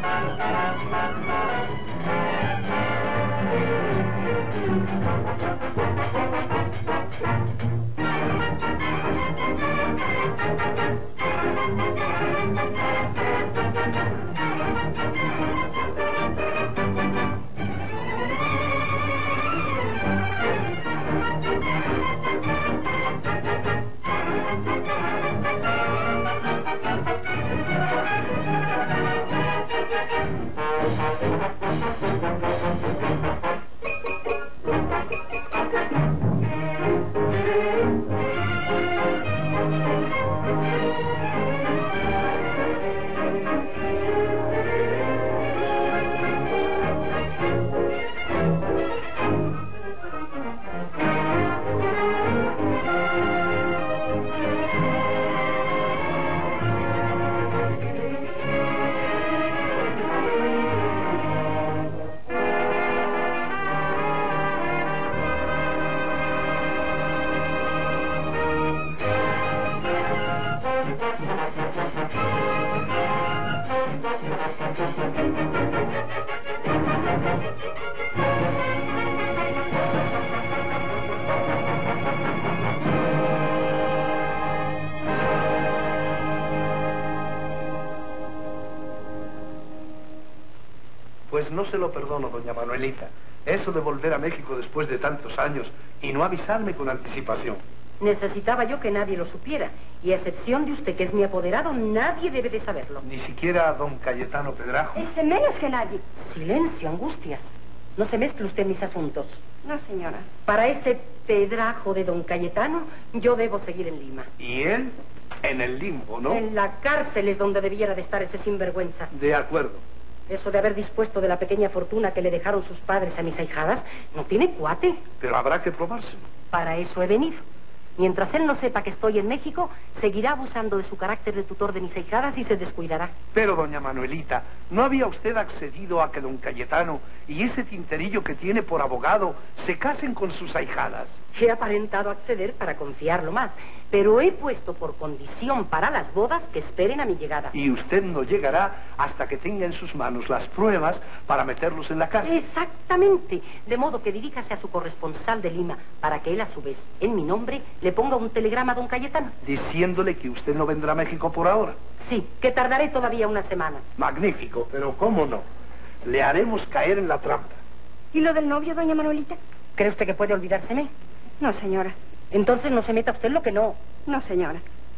Pues no se lo perdono, doña Manuelita. Eso de volver a México después de tantos años y no avisarme con anticipación. Necesitaba yo que nadie lo supiera. Y a excepción de usted, que es mi apoderado, nadie debe de saberlo. Ni siquiera a don Cayetano Pedrajo. Ese menos que nadie. Silencio, Angustias. No se mezcle usted en mis asuntos. No, señora. Para ese Pedrajo de don Cayetano, yo debo seguir en Lima. Y él en el limbo, ¿no? En la cárcel es donde debiera de estar ese sinvergüenza. De acuerdo. Eso de haber dispuesto de la pequeña fortuna que le dejaron sus padres a mis ahijadas, no tiene cuate. Pero habrá que probárselo. Para eso he venido. Mientras él no sepa que estoy en México, seguirá abusando de su carácter de tutor de mis ahijadas y se descuidará. Pero, doña Manuelita, ¿no había usted accedido a que don Cayetano y ese tinterillo que tiene por abogado se casen con sus ahijadas? He aparentado acceder para confiarlo más, pero he puesto por condición para las bodas que esperen a mi llegada. Y usted no llegará hasta que tenga en sus manos las pruebas para meterlos en la cárcel. Exactamente. De modo que diríjase a su corresponsal de Lima para que él, a su vez, en mi nombre, le ponga un telegrama a don Cayetano. Diciéndole que usted no vendrá a México por ahora. Sí, que tardaré todavía una semana. Magnífico, pero ¿cómo no? Le haremos caer en la trampa. ¿Y lo del novio, doña Manuelita? ¿Cree usted que puede olvidárseme? No, señora. Entonces no se meta usted en lo que no. No, señora.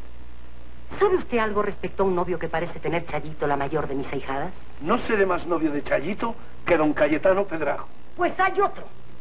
¿Sabe usted algo respecto a un novio que parece tener Chayito, la mayor de mis ahijadas? No seré más novio de Chayito que don Cayetano Pedrajo. Pues hay otro.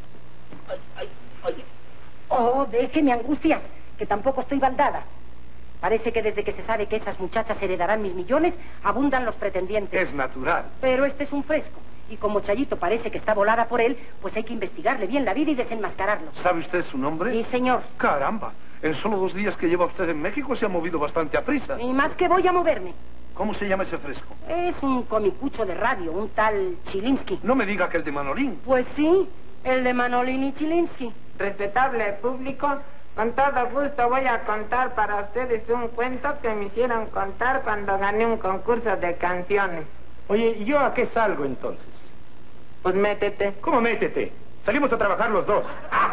Ay. Oh, déjeme, Angustias, que tampoco estoy baldada. Parece que desde que se sabe que esas muchachas heredarán mis millones, abundan los pretendientes. Es natural. Pero este es un fresco. Y como Chayito parece que está volada por él, pues hay que investigarle bien la vida y desenmascararlo. ¿Sabe usted su nombre? Sí, señor. Caramba, en solo 2 días que lleva usted en México se ha movido bastante a prisa. Y más que voy a moverme. ¿Cómo se llama ese fresco? Es un comicucho de radio, un tal Chilinsky. No me diga que el de Manolín. Pues sí, el de Manolín y Chilinsky. Respetable público, con todo gusto voy a contar para ustedes un cuento que me hicieron contar cuando gané un concurso de canciones. Oye, ¿y yo a qué salgo entonces? Pues métete. ¿Cómo métete? Salimos a trabajar los dos.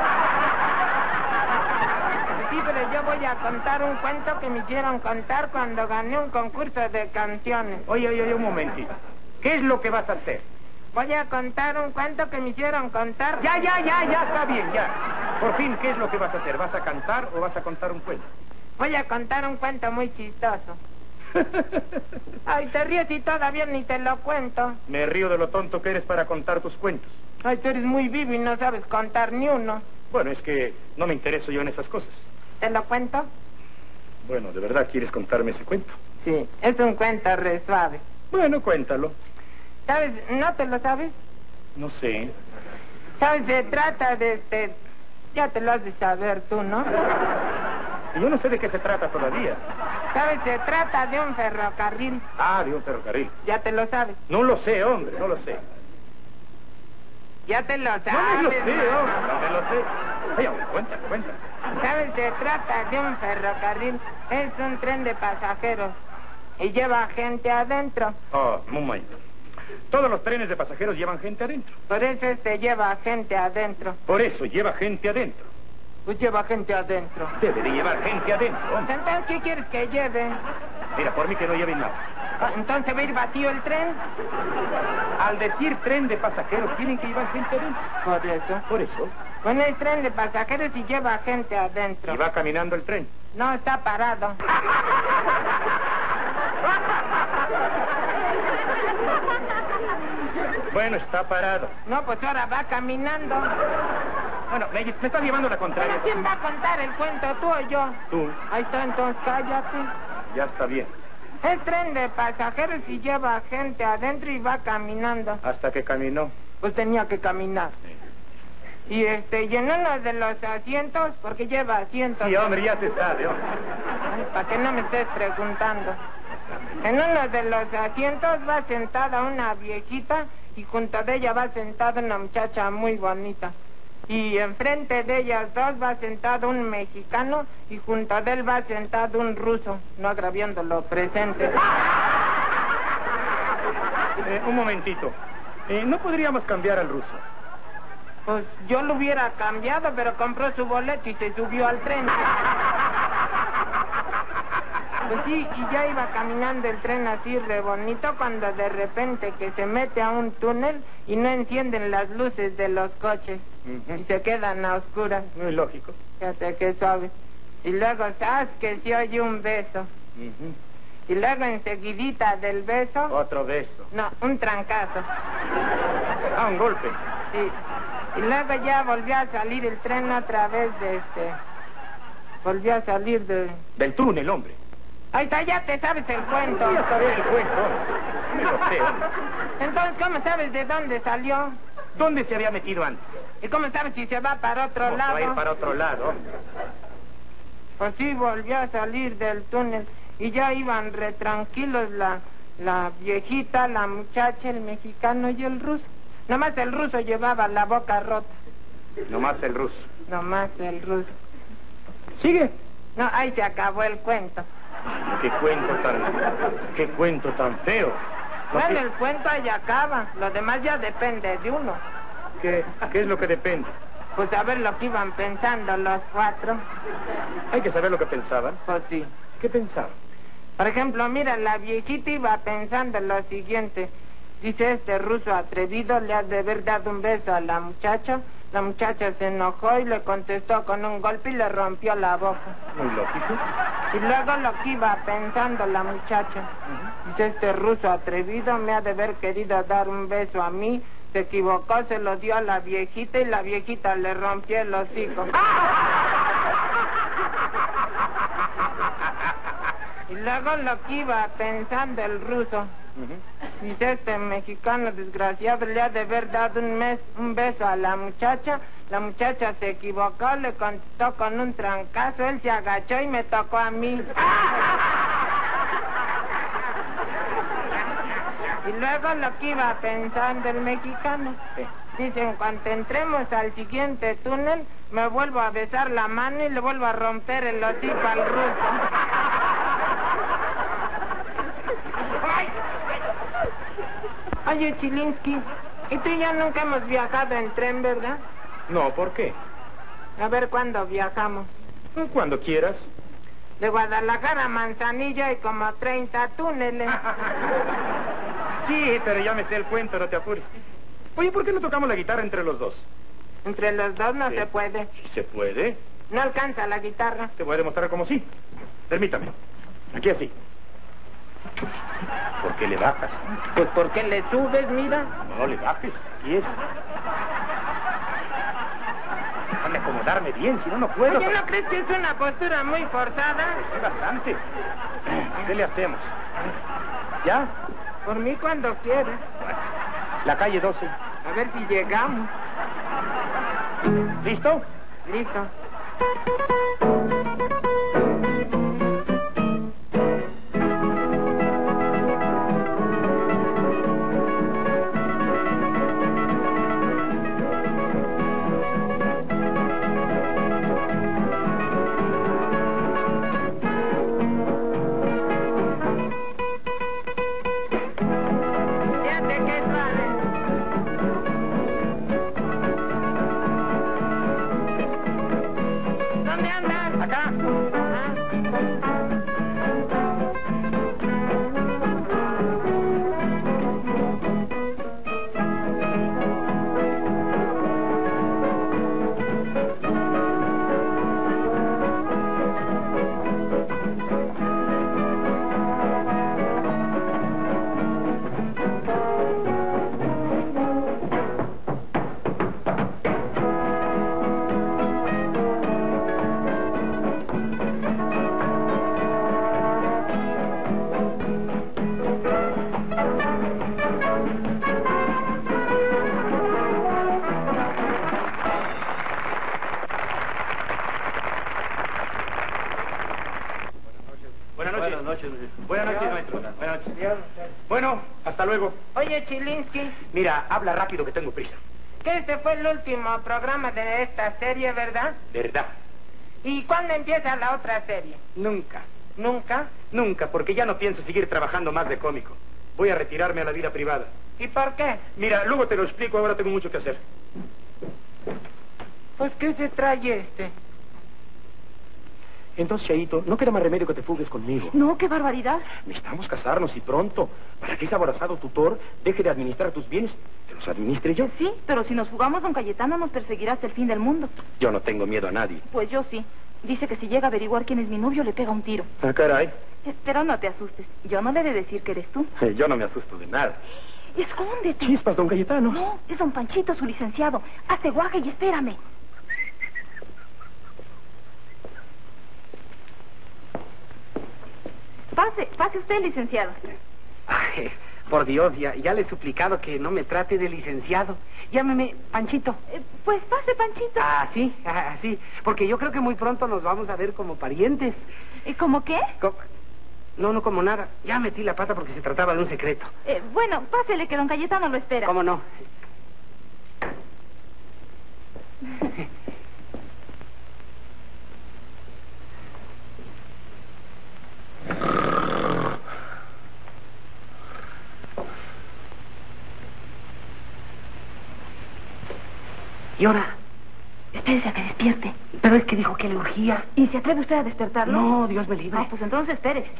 Sí, pero yo voy a contar un cuento que me hicieron contar cuando gané un concurso de canciones. Oye, un momentito. ¿Qué es lo que vas a hacer? Voy a contar un cuento que me hicieron contar. Ya, está bien, ya. Por fin, ¿qué es lo que vas a hacer? ¿Vas a cantar o vas a contar un cuento? Voy a contar un cuento muy chistoso. Ay, te ríes y todavía ni te lo cuento. Me río de lo tonto que eres para contar tus cuentos. Ay, tú eres muy vivo y no sabes contar ni uno. Bueno, es que no me intereso yo en esas cosas. ¿Te lo cuento? Bueno, ¿de verdad quieres contarme ese cuento? Sí, es un cuento re suave. Bueno, cuéntalo. ¿Sabes? ¿No te lo sabes? No sé. ¿Sabes? Se trata de Ya te lo has de saber tú, ¿no? Yo no sé de qué se trata todavía. ¿Sabes? Se trata de un ferrocarril. Ah, de un ferrocarril. ¿Ya te lo sabes? No lo sé, hombre, no lo sé. Ya te lo sabes. No me lo sé, hombre, no me lo sé. Ay, hombre, cuenta. ¿Sabes? Se trata de un ferrocarril. Es un tren de pasajeros. Y lleva gente adentro. Oh, un momento. Todos los trenes de pasajeros llevan gente adentro. Por eso lleva gente adentro. Por eso lleva gente adentro. Pues lleva gente adentro. Debe de llevar gente adentro, hombre. Entonces, ¿qué quieres que lleve? Mira, por mí que no lleven nada. Entonces, ¿va a ir vacío el tren? Al decir tren de pasajeros, tienen que llevar gente adentro. Por eso. Por eso. Bueno, es tren de pasajeros y lleva gente adentro. ¿Y va caminando el tren? No, está parado. Bueno, está parado. No, pues ahora va caminando. Bueno, me estás llevando la contraria. ¿Pero quién va a contar el cuento, tú o yo? Tú. Ahí está, entonces cállate. Ya está bien. Es tren de pasajeros y lleva gente adentro y va caminando. Hasta que caminó. Pues tenía que caminar. Y llenó uno de los asientos, porque lleva asientos. Sí, hombre, ya se sabe, hombre. Para que no me estés preguntando. En uno de los asientos va sentada una viejita y junto de ella va sentada una muchacha muy bonita. Y enfrente de ellas dos va sentado un mexicano y junto de él va sentado un ruso, no agraviando lo presente. Un momentito. ¿No podríamos cambiar al ruso? Pues yo lo hubiera cambiado, pero compró su boleto y se subió al tren. Pues sí, y ya iba caminando el tren así re bonito cuando de repente que se mete a un túnel y no encienden las luces de los coches. Y se quedan a oscuras. Muy lógico. Fíjate qué suave. Y luego, ¿sabes? Que se oye un beso. Y luego enseguidita del beso... Otro beso. No, un trancazo. Ah, un golpe. Sí. Y luego ya volvió a salir el tren otra vez de Volvió a salir del túnel, hombre. Ahí está, ya te sabes el cuento. Ya sabes el cuento. Me lo sé, hombre. Entonces, ¿cómo sabes de dónde salió? ¿Dónde se había metido antes? ¿Y cómo sabes si se va para otro lado? Va a ir para otro lado. Pues sí, volvió a salir del túnel y ya iban re tranquilos la viejita, la muchacha, el mexicano y el ruso. Nomás el ruso llevaba la boca rota. Nomás el ruso. Nomás el ruso. ¿Sigue? No, ahí se acabó el cuento. Qué cuento tan feo. Bueno, el cuento ahí acaba. Lo demás ya depende de uno. ¿Qué es lo que depende? Pues saber lo que iban pensando los cuatro. Hay que saber lo que pensaban. Pues sí. ¿Qué pensaban? Por ejemplo, mira, la viejita iba pensando lo siguiente. Dice, este ruso atrevido le ha de haber dado un beso a la muchacha. La muchacha se enojó y le contestó con un golpe y le rompió la boca. Muy lógico. Y luego lo que iba pensando la muchacha. Dice, este ruso atrevido me ha de haber querido dar un beso a mí. Se equivocó, se lo dio a la viejita y la viejita le rompió el hocico. Y luego lo que iba pensando el ruso. Dice, este mexicano desgraciado le ha de haber dado un beso a la muchacha se equivocó, le contestó con un trancazo, él se agachó y me tocó a mí. Y luego lo que iba pensando el mexicano. Dice, en cuanto entremos al siguiente túnel, me vuelvo a besar la mano y le vuelvo a romper el hocico al ruso. Oye, Chilinsky, ¿y tú y yo nunca hemos viajado en tren, verdad? No, ¿por qué? A ver, ¿cuándo viajamos? Cuando quieras. De Guadalajara a Manzanillo hay como 30 túneles. Sí, pero ya me sé el cuento, no te apures. Oye, ¿por qué no tocamos la guitarra entre los dos? Entre los dos no Sí. se puede. Sí se puede. No alcanza la guitarra. Te voy a demostrar cómo sí. Permítame. Aquí así. ¿Por qué le bajas? Pues porque le subes, mira. No le bajes. Aquí es. Déjame acomodarme bien, si no, no puedo. Oye, ¿no crees que es una postura muy forzada? Sí, bastante. ¿Qué le hacemos? ¿Ya? Por mí cuando quieras. La calle 12. A ver si llegamos. ¿Listo? Listo. Fíjate qué Hasta luego. Oye, Chilinsky, Mira, habla rápido que tengo prisa. que este fue el último programa de esta serie, ¿verdad? ¿Verdad? ¿Y cuándo empieza la otra serie? Nunca. ¿Nunca? Nunca, porque ya no pienso seguir trabajando más de cómico. Voy a retirarme a la vida privada. ¿Y por qué? Mira, luego te lo explico, ahora tengo mucho que hacer. Pues, ¿qué se trae este? Entonces, Chaito, no queda más remedio que te fugues conmigo. No, qué barbaridad. Necesitamos casarnos y pronto, para que ese aborazado tutor deje de administrar tus bienes, te los administre yo. Sí, pero si nos fugamos, don Cayetano nos perseguirá hasta el fin del mundo. Yo no tengo miedo a nadie. Pues yo sí. Dice que si llega a averiguar quién es mi novio, le pega un tiro. Ah, caray. Pero no te asustes. Yo no le he de decir que eres tú. Yo no me asusto de nada. Escóndete. Chispas, don Cayetano. No, es don Panchito, su licenciado. Hace guaje y espérame. Pase usted, licenciado. Ay, por Dios, ya le he suplicado que no me trate de licenciado. Llámeme Panchito. Pues pase, Panchito. Sí, porque yo creo que muy pronto nos vamos a ver como parientes. ¿Cómo qué? No como nada. Ya metí la pata porque se trataba de un secreto. Bueno, pásele que don Cayetano lo espera. ¿Cómo no? ¿Y ahora? Espérese a que despierte. Pero es que dijo que le urgía. ¿Y se atreve usted a despertarlo? No, Dios me libre. Pues entonces espérese.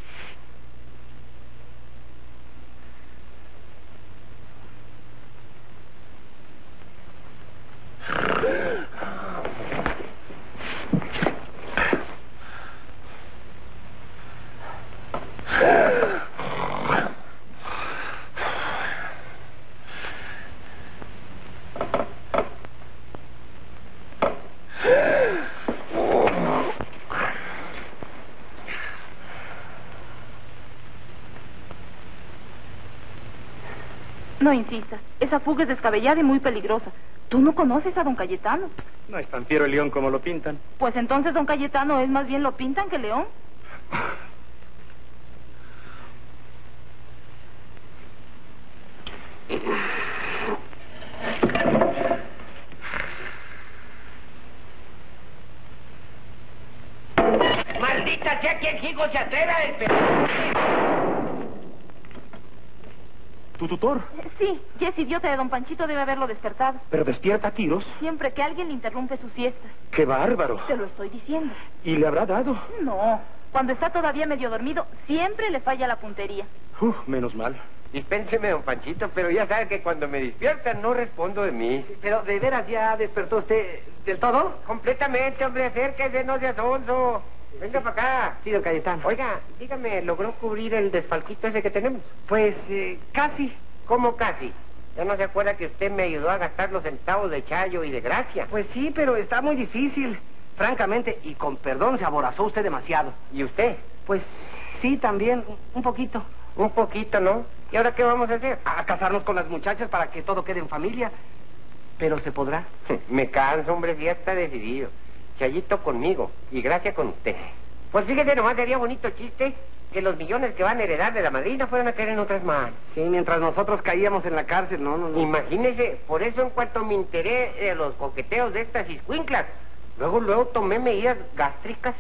No insistas. Esa fuga es descabellada y muy peligrosa. ¿Tú no conoces a don Cayetano? No es tan fiero el león como lo pintan. Pues entonces don Cayetano es más bien lo pintan que león. ¡Maldita sea quien hijo se atreva a despertar! ¿Tu tutor? Sí, Jesse, idiota de don Panchito, debe haberlo despertado. Pero despierta a tiros. Siempre que alguien le interrumpe su siesta. ¡Qué bárbaro! Te lo estoy diciendo. ¿Y le habrá dado? No, cuando está todavía medio dormido, siempre le falla la puntería. Menos mal. Dispénseme, don Panchito, pero ya sabe que cuando me despiertan no respondo de mí. Pero, ¿de veras ya despertó usted del todo? Completamente, hombre, acérquese, no sea sonso. Venga para acá. Sí, don Cayetano. Oiga, dígame, ¿logró cubrir el desfalquito ese que tenemos? Pues, casi. ¿Cómo casi? ¿Ya no se acuerda que usted me ayudó a gastar los centavos de Chayo y de Gracia? Pues sí, pero está muy difícil. Francamente, y con perdón, se aborazó usted demasiado. ¿Y usted? Pues sí, también, un poquito. Un poquito, ¿no? ¿Y ahora qué vamos a hacer? A casarnos con las muchachas para que todo quede en familia. Pero se podrá. Me canso, hombre, si ya está decidido. Chayito conmigo y Gracia con usted. Pues fíjese, nomás sería bonito chiste que los millones que van a heredar de la madrina fueran a caer en otras manos. Sí, mientras nosotros caíamos en la cárcel, no. Imagínese, por eso en cuanto me enteré de los coqueteos de estas iscuinclas, luego tomé medidas gástricas.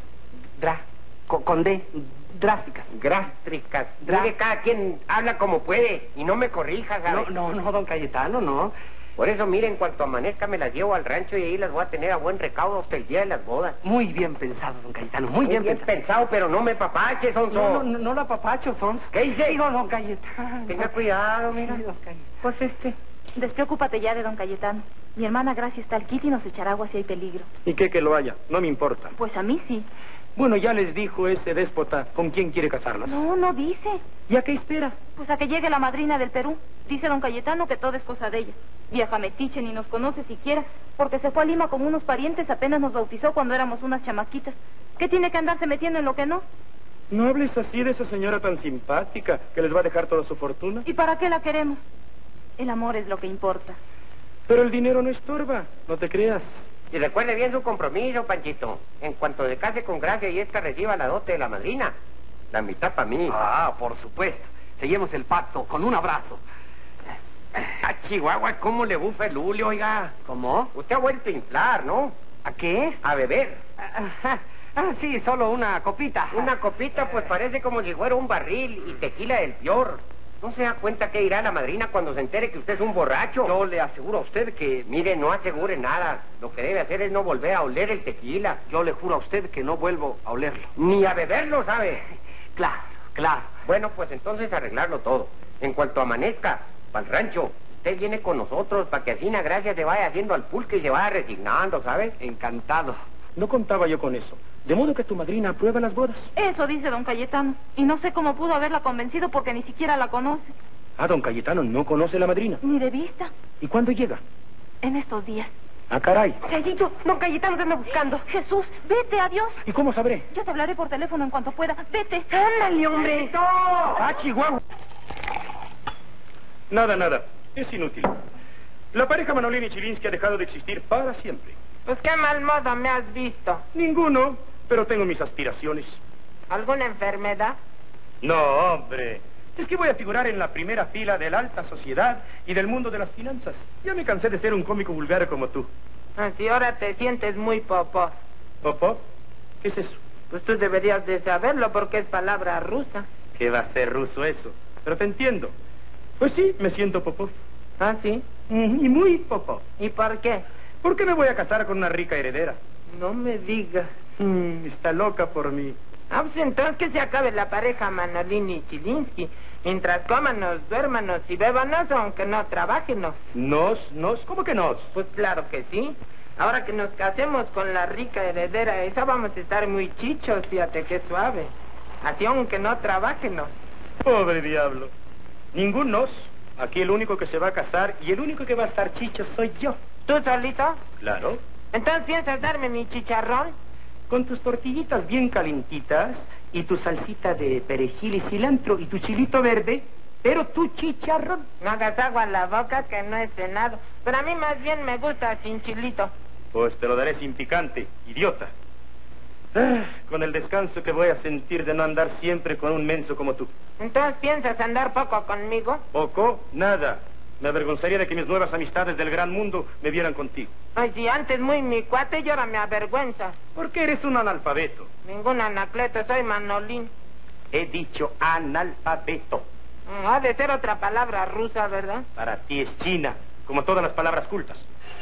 Con D, drásticas. Gástricas. Mire, cada quien habla como puede y no me corrija, ¿sabe? No, don Cayetano, no. Por eso, mire, en cuanto amanezca me las llevo al rancho y ahí las voy a tener a buen recaudo hasta el día de las bodas. Muy bien pensado, don Cayetano, muy bien pensado, pero no me papache, sonso. No la papacho, sonso. ¿Qué hice? Digo, don Cayetano. Tenga cuidado, mira. Sí, don Cayetano. Pues Despreocúpate ya de don Cayetano. Mi hermana Gracia está al quite y nos echará agua si hay peligro. ¿Y qué que lo haya? No me importa. Pues a mí sí. Bueno, ya les dijo ese déspota con quién quiere casarlas. No dice. ¿Y a qué espera? Pues a que llegue la madrina del Perú. Dice don Cayetano que todo es cosa de ella. Vieja metiche, ni nos conoce siquiera, porque se fue a Lima con unos parientes, apenas nos bautizó cuando éramos unas chamaquitas. ¿Qué tiene que andarse metiendo en lo que no? No hables así de esa señora tan simpática que les va a dejar toda su fortuna. ¿Y para qué la queremos? El amor es lo que importa. Pero el dinero no estorba, no te creas. Y recuerde bien su compromiso, Panchito. En cuanto se case con Gracia y esta reciba la dote de la madrina, la mitad para mí. Por supuesto. Sellemos el pacto con un abrazo. A Chihuahua, ¿cómo le bufa el Julio, oiga? ¿Cómo? Usted ha vuelto a inflar, ¿no? ¿A qué? A beber. Sí, solo una copita. Una copita, pues parece como si fuera un barril y tequila del peor. ¿No se da cuenta qué dirá la madrina cuando se entere que usted es un borracho? Yo le aseguro a usted que... Mire, no asegure nada. Lo que debe hacer es no volver a oler el tequila. Yo le juro a usted que no vuelvo a olerlo. Ni a beberlo, ¿sabe? Claro, claro. Bueno, pues entonces arreglarlo todo. En cuanto amanezca, para el rancho, usted viene con nosotros para que así una gracia se vaya haciendo al pulque y se vaya resignando, ¿sabe? Encantado. No contaba yo con eso. De modo que tu madrina aprueba las bodas. Eso dice don Cayetano. Y no sé cómo pudo haberla convencido porque ni siquiera la conoce. Ah, don Cayetano no conoce a la madrina. Ni de vista. ¿Y cuándo llega? En estos días. Ah, caray. Chayito, don Cayetano te anda buscando. Jesús, vete, adiós. ¿Y cómo sabré? Yo te hablaré por teléfono en cuanto pueda. Vete. Ándale, hombre. ¡Ah, Chihuahua! Nada. Es inútil. La pareja Manolín y Chilinsky ha dejado de existir para siempre. Pues qué mal modo me has visto. Ninguno, pero tengo mis aspiraciones. ¿Alguna enfermedad? No, hombre. Es que voy a figurar en la primera fila de la alta sociedad y del mundo de las finanzas. Ya me cansé de ser un cómico vulgar como tú. Así ahora te sientes muy popó. ¿Popó? ¿Qué es eso? Pues tú deberías de saberlo porque es palabra rusa. ¿Qué va a ser ruso eso? Pero te entiendo. Pues sí, me siento popó. ¿Ah, sí? Y muy popó. ¿Y por qué? ¿Por qué me voy a casar con una rica heredera? No me digas. Está loca por mí. Ah, pues entonces que se acabe la pareja Manolín y Chilinsky. Mientras cómanos, duérmanos y bébanos, aunque no trabajenos. ¿Cómo que nos? Pues claro que sí. Ahora que nos casemos con la rica heredera esa, vamos a estar muy chichos, fíjate qué suave. Así aunque no trabajenos. Pobre diablo. Ningún nos. Aquí el único que se va a casar y el único que va a estar chicho soy yo. ¿Tú solito? Claro. Entonces, ¿piensas darme mi chicharrón? Con tus tortillitas bien calentitas y tu salsita de perejil y cilantro y tu chilito verde, pero tu chicharrón. No hagas agua en la boca que no he cenado. Pero a mí más bien me gusta sin chilito. Pues te lo daré sin picante, idiota. Con el descanso que voy a sentir de no andar siempre con un menso como tú. Entonces, ¿piensas andar poco conmigo? Poco, nada. Me avergonzaría de que mis nuevas amistades del gran mundo me vieran contigo. Ay, si antes muy mi cuate y ahora me avergüenza. Porque eres un analfabeto. Ningún anacleto, soy Manolín. He dicho analfabeto. Ha de ser otra palabra rusa, ¿verdad? Para ti es china, como todas las palabras cultas.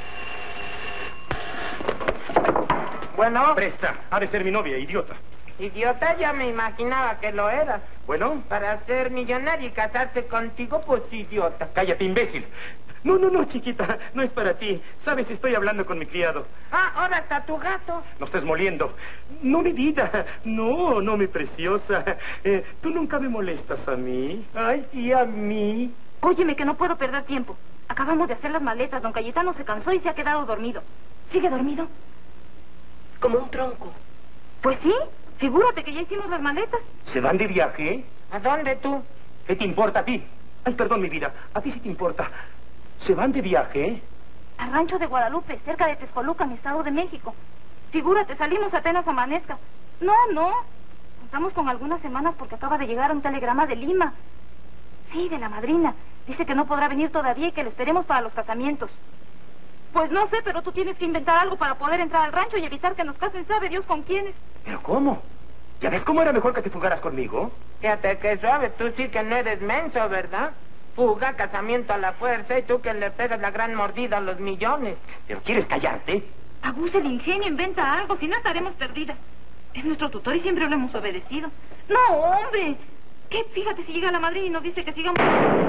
Bueno, Presta, ha de ser mi novia, idiota. idiota, ya me imaginaba que lo eras. Bueno, Para ser millonario y casarse contigo, pues idiota. cállate, imbécil. No, chiquita, no es para ti. Sabes, estoy hablando con mi criado. Ah, ahora está tu gato. No estés moliendo. No, mi vida. No, mi preciosa. Tú nunca me molestas a mí. Ay, y a mí. Óyeme, que no puedo perder tiempo. Acabamos de hacer las maletas. Don Cayetano se cansó y se ha quedado dormido. ¿Sigue dormido? Como un tronco. Pues sí. Figúrate que ya hicimos las maletas. ¿Se van de viaje? ¿A dónde tú? ¿Qué te importa a ti? Ay, perdón, mi vida. A ti sí te importa. ¿Se van de viaje? Al rancho de Guadalupe, cerca de Texcoluca, en Estado de México. Figúrate, salimos apenas amanezca. No. Contamos con algunas semanas porque acaba de llegar un telegrama de Lima. Sí, de la madrina. Dice que no podrá venir todavía y que le esperemos para los casamientos. Pues no sé, pero tú tienes que inventar algo para poder entrar al rancho y evitar que nos casen, sabe Dios con quiénes. ¿Pero cómo? ¿Ya ves cómo era mejor que te fugaras conmigo? Fíjate que suave, tú sí que no eres menso, ¿verdad? Fuga, casamiento a la fuerza y tú que le pegas la gran mordida a los millones. ¿Pero quieres callarte? Aguza el ingenio, inventa algo, si no estaremos perdidas. Es nuestro tutor y siempre lo hemos obedecido. ¡No, hombre! ¿Qué? Fíjate si llega la madrina y nos dice que sigamos...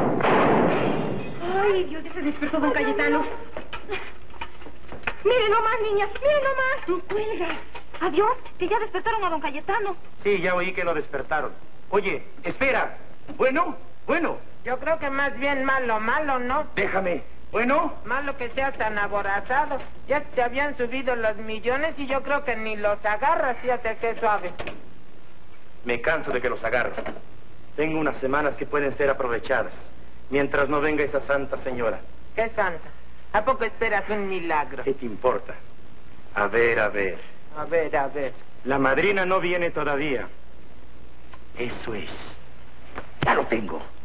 Ay, Dios, ya se despertó don Cayetano. ¡Miren nomás, niñas! ¡Miren nomás! ¡Tú cuelga! Adiós, que ya despertaron a don Cayetano. Sí, ya oí que lo despertaron. Oye, espera. Bueno. Yo creo que más bien malo, ¿no? Déjame. Bueno. Malo que seas tan aborazado. Ya te habían subido los millones y yo creo que ni los agarras, fíjate qué suave. Me canso de que los agarren. Tengo unas semanas que pueden ser aprovechadas. Mientras no venga esa santa señora. ¿Qué santa? ¿A poco esperas un milagro? ¿Qué te importa? A ver. A ver. La madrina no viene todavía. Eso es. Ya lo tengo.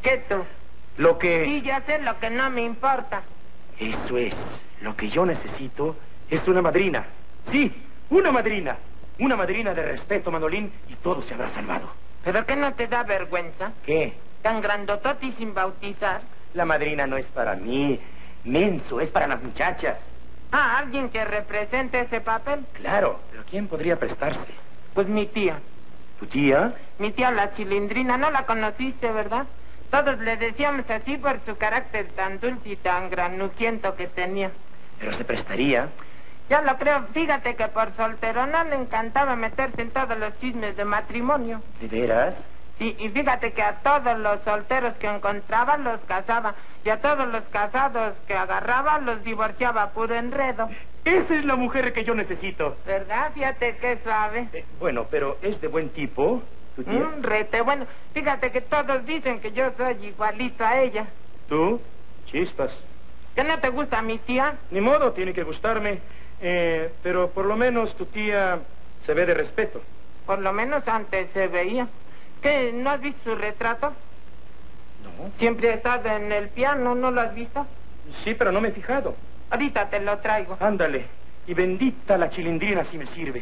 ¿Qué tú? Lo que... Sí, ya sé lo que no me importa. Eso es. Lo que yo necesito es una madrina. Sí, una madrina. Una madrina de respeto, Manolín, y todo se habrá salvado. ¿Pero qué no te da vergüenza? ¿Qué? Tan grandotote y sin bautizar. La madrina no es para mí. Menso, es para las muchachas. Ah, ¿alguien que represente ese papel? Claro, pero ¿quién podría prestarse? Pues mi tía. ¿Tu tía? Mi tía la Chilindrina, no la conociste, ¿verdad? Todos le decíamos así por su carácter tan dulce y tan granujiento que tenía. Pero se prestaría. Ya lo creo. Fíjate que por solterona le encantaba meterse en todos los chismes de matrimonio. ¿De veras? Sí, y fíjate que a todos los solteros que encontraba los casaba, y a todos los casados que agarraba los divorciaba puro enredo. Esa es la mujer que yo necesito. ¿Verdad? Fíjate qué suave. Bueno, pero es de buen tipo, tu tía. Rete, bueno, fíjate que todos dicen que yo soy igualito a ella. ¿Tú? Chispas. ¿Que no te gusta mi tía? Ni modo, tiene que gustarme. Pero por lo menos tu tía se ve de respeto. Por lo menos antes se veía. ¿Qué? ¿No has visto su retrato? No. Siempre ha estado en el piano, ¿no lo has visto? Sí, pero no me he fijado. Ahorita te lo traigo. Ándale. Y bendita la Chilindrina si me sirve.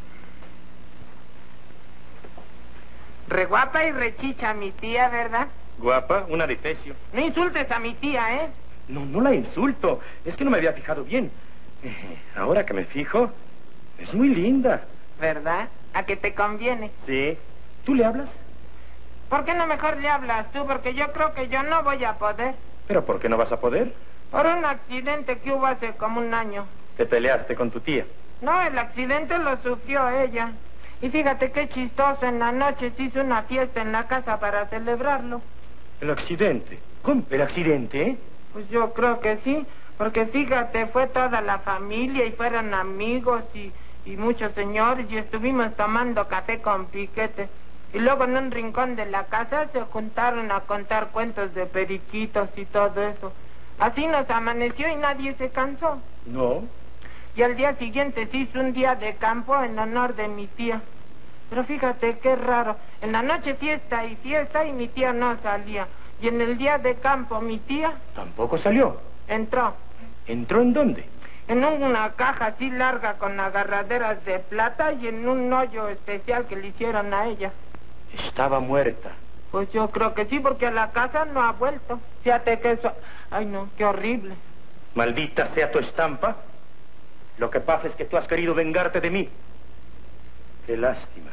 Re guapa y rechicha mi tía, ¿verdad? Guapa, una de pecio. No insultes a mi tía, ¿eh? No, no la insulto. Es que no me había fijado bien. Ahora que me fijo, es muy linda. ¿Verdad? ¿A que te conviene? Sí. ¿Tú le hablas? ¿Por qué no mejor le hablas tú? Porque yo creo que yo no voy a poder. ¿Pero por qué no vas a poder? Por un accidente que hubo hace como un año. ¿Te peleaste con tu tía? No, el accidente lo sufrió ella. Y fíjate qué chistoso, en la noche se hizo una fiesta en la casa para celebrarlo. ¿El accidente? ¿Cómo? ¿El accidente, eh? Pues yo creo que sí, porque fíjate, fue toda la familia y fueron amigos y muchos señores y estuvimos tomando café con piquete. Y luego en un rincón de la casa se juntaron a contar cuentos de periquitos y todo eso. Así nos amaneció y nadie se cansó. No. Y al día siguiente se hizo un día de campo en honor de mi tía. Pero fíjate qué raro, en la noche fiesta y mi tía no salía. Y en el día de campo mi tía... ¿Tampoco salió? Entró. ¿Entró en dónde? En una caja así larga con agarraderas de plata y en un hoyo especial que le hicieron a ella. Estaba muerta. Pues yo creo que sí, porque a la casa no ha vuelto. Fíjate que eso... Ay, no, qué horrible. Maldita sea tu estampa. Lo que pasa es que tú has querido vengarte de mí. Qué lástima.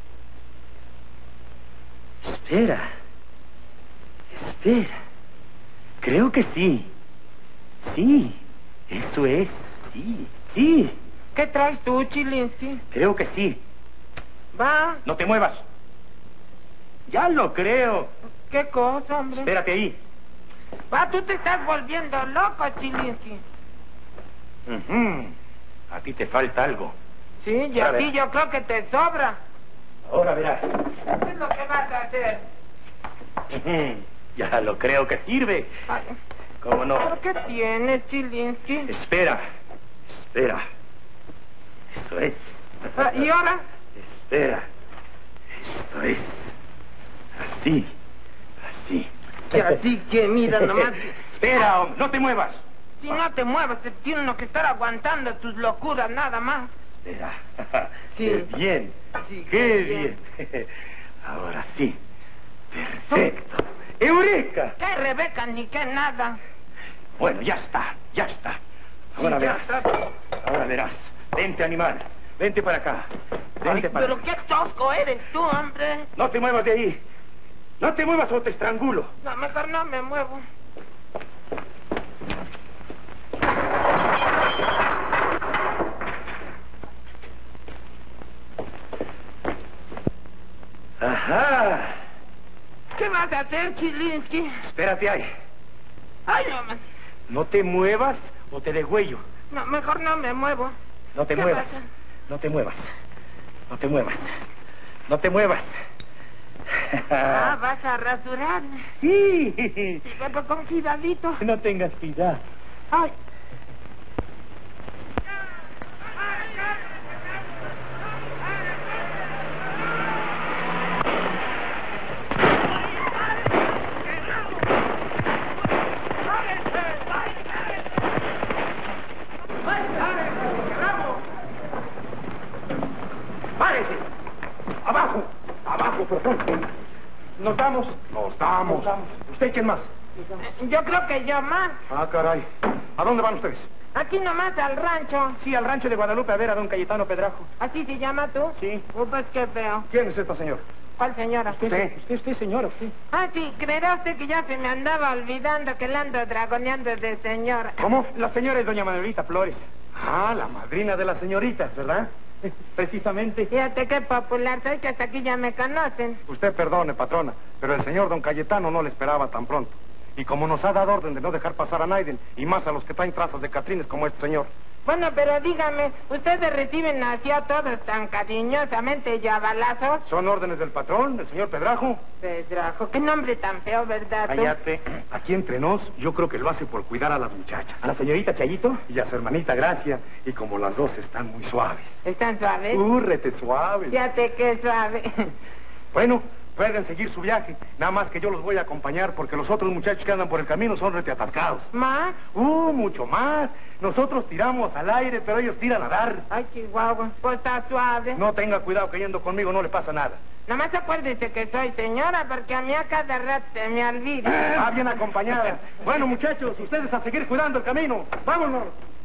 Espera. Creo que sí. Sí. Eso es. Sí. ¿Qué traes tú, Chilinsky? Creo que sí. Va. No te muevas. Ya lo creo. ¿Qué cosa, hombre? Espérate ahí. Va, tú te estás volviendo loco, Chilinsky. A ti te falta algo. Sí, y Ahora a ti verás. yo creo que te sobra. Ahora verás. ¿Qué es lo que vas a hacer? Ya lo creo que sirve. Ay, ¿Cómo no? ¿pero qué tienes, Chilinsky? Espera. Eso es. Ah, ¿y ahora? Espera. Esto es. Así. Que así que, mira, nomás... Espera, hombre, no te muevas. Si no te mueves, te tiene uno que estar aguantando tus locuras, nada más. Espera. Sí. Qué bien. Sí, Qué bien. Ahora sí. Perfecto. ¡Eureka! ¿Qué Rebeca ni qué nada? Bueno, ya está. Ahora Sí, ya verás. está. Ahora verás. Vente, animal. Vente para acá. Vente Ay, para pero acá. qué tosco eres tú, hombre. No te muevas de ahí. No te muevas o te estrangulo. No, mejor no me muevo. Ajá. ¿Qué vas a hacer, Chilinsky? Espérate ahí. Ay, no, man. No te muevas o te degüello. No, mejor no me muevo. No te ¿Qué muevas. pasa? No te muevas. No te muevas. No te muevas. Ah, vas a rasurarme. Sí. Sí, pero con cuidadito. No tengas cuidado. Ay. ¿Nos vamos? Nos damos. ¿Usted quién más? Yo creo que yo más. Ah, caray. ¿A dónde van ustedes? Aquí nomás al rancho. Sí, al rancho de Guadalupe a ver a don Cayetano Pedrajo. ¿Así se llama tú? Sí. Pues qué feo. ¿Quién es esta señora? ¿Cuál señora? Usted, señora, usted. Ah, sí, creerá usted que ya se me andaba olvidando que la ando dragoneando de señora. ¿Cómo? La señora es doña Manuelita Flores. Ah, la madrina de las señoritas, ¿verdad? Precisamente. Fíjate qué popular soy, que hasta aquí ya me conocen. Usted perdone, patrona, pero el señor don Cayetano no le esperaba tan pronto. Y como nos ha dado orden de no dejar pasar a Naiden, y más a los que traen trazas de catrines como este señor. Bueno, pero dígame, ¿ustedes reciben así a todos tan cariñosamente y a balazos? Son órdenes del patrón, el señor Pedrajo. Pedrajo, qué nombre tan feo, ¿verdad? tú? Cállate. Aquí entre nos, yo creo que lo hace por cuidar a las muchachas. A la señorita Chayito y a su hermanita Gracia. Y como las dos están muy suaves. ¿Están suaves? Rete suaves. Fíjate qué suave. Bueno, pueden seguir su viaje. Nada más que yo los voy a acompañar porque los otros muchachos que andan por el camino son rete atascados. ¿Más? Mucho más. Nosotros tiramos al aire, pero ellos tiran a dar. Ay, Chihuahua, pues está suave. No tenga cuidado que yendo conmigo no le pasa nada. Nada más acuérdese que soy señora, porque a mí a cada rato se me olvida. Va bien acompañada. Bueno, muchachos, ustedes a seguir cuidando el camino. ¡Vámonos!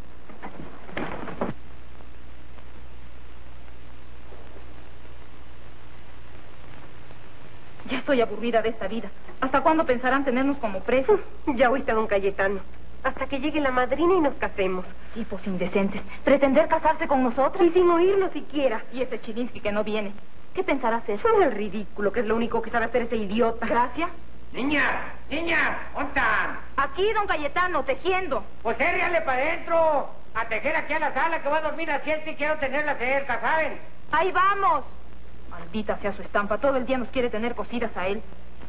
Ya estoy aburrida de esta vida. ¿Hasta cuándo pensarán tenernos como presos? Ya oíste, don Cayetano. Hasta que llegue la madrina y nos casemos. Tipos indecentes. Pretender casarse con nosotros. Y sin oírlo siquiera. Y ese Chilinsky que no viene. ¿Qué pensará hacer? Es el ridículo, que es lo único que sabe hacer ese idiota. Gracias. Niña, ¿dónde están? Aquí, don Cayetano, tejiendo. Pues érriale para adentro. A tejer aquí a la sala, que voy a dormir a siesta y quiero tenerla cerca, ¿saben? ¡Ahí vamos! Maldita sea su estampa. Todo el día nos quiere tener cosidas a él.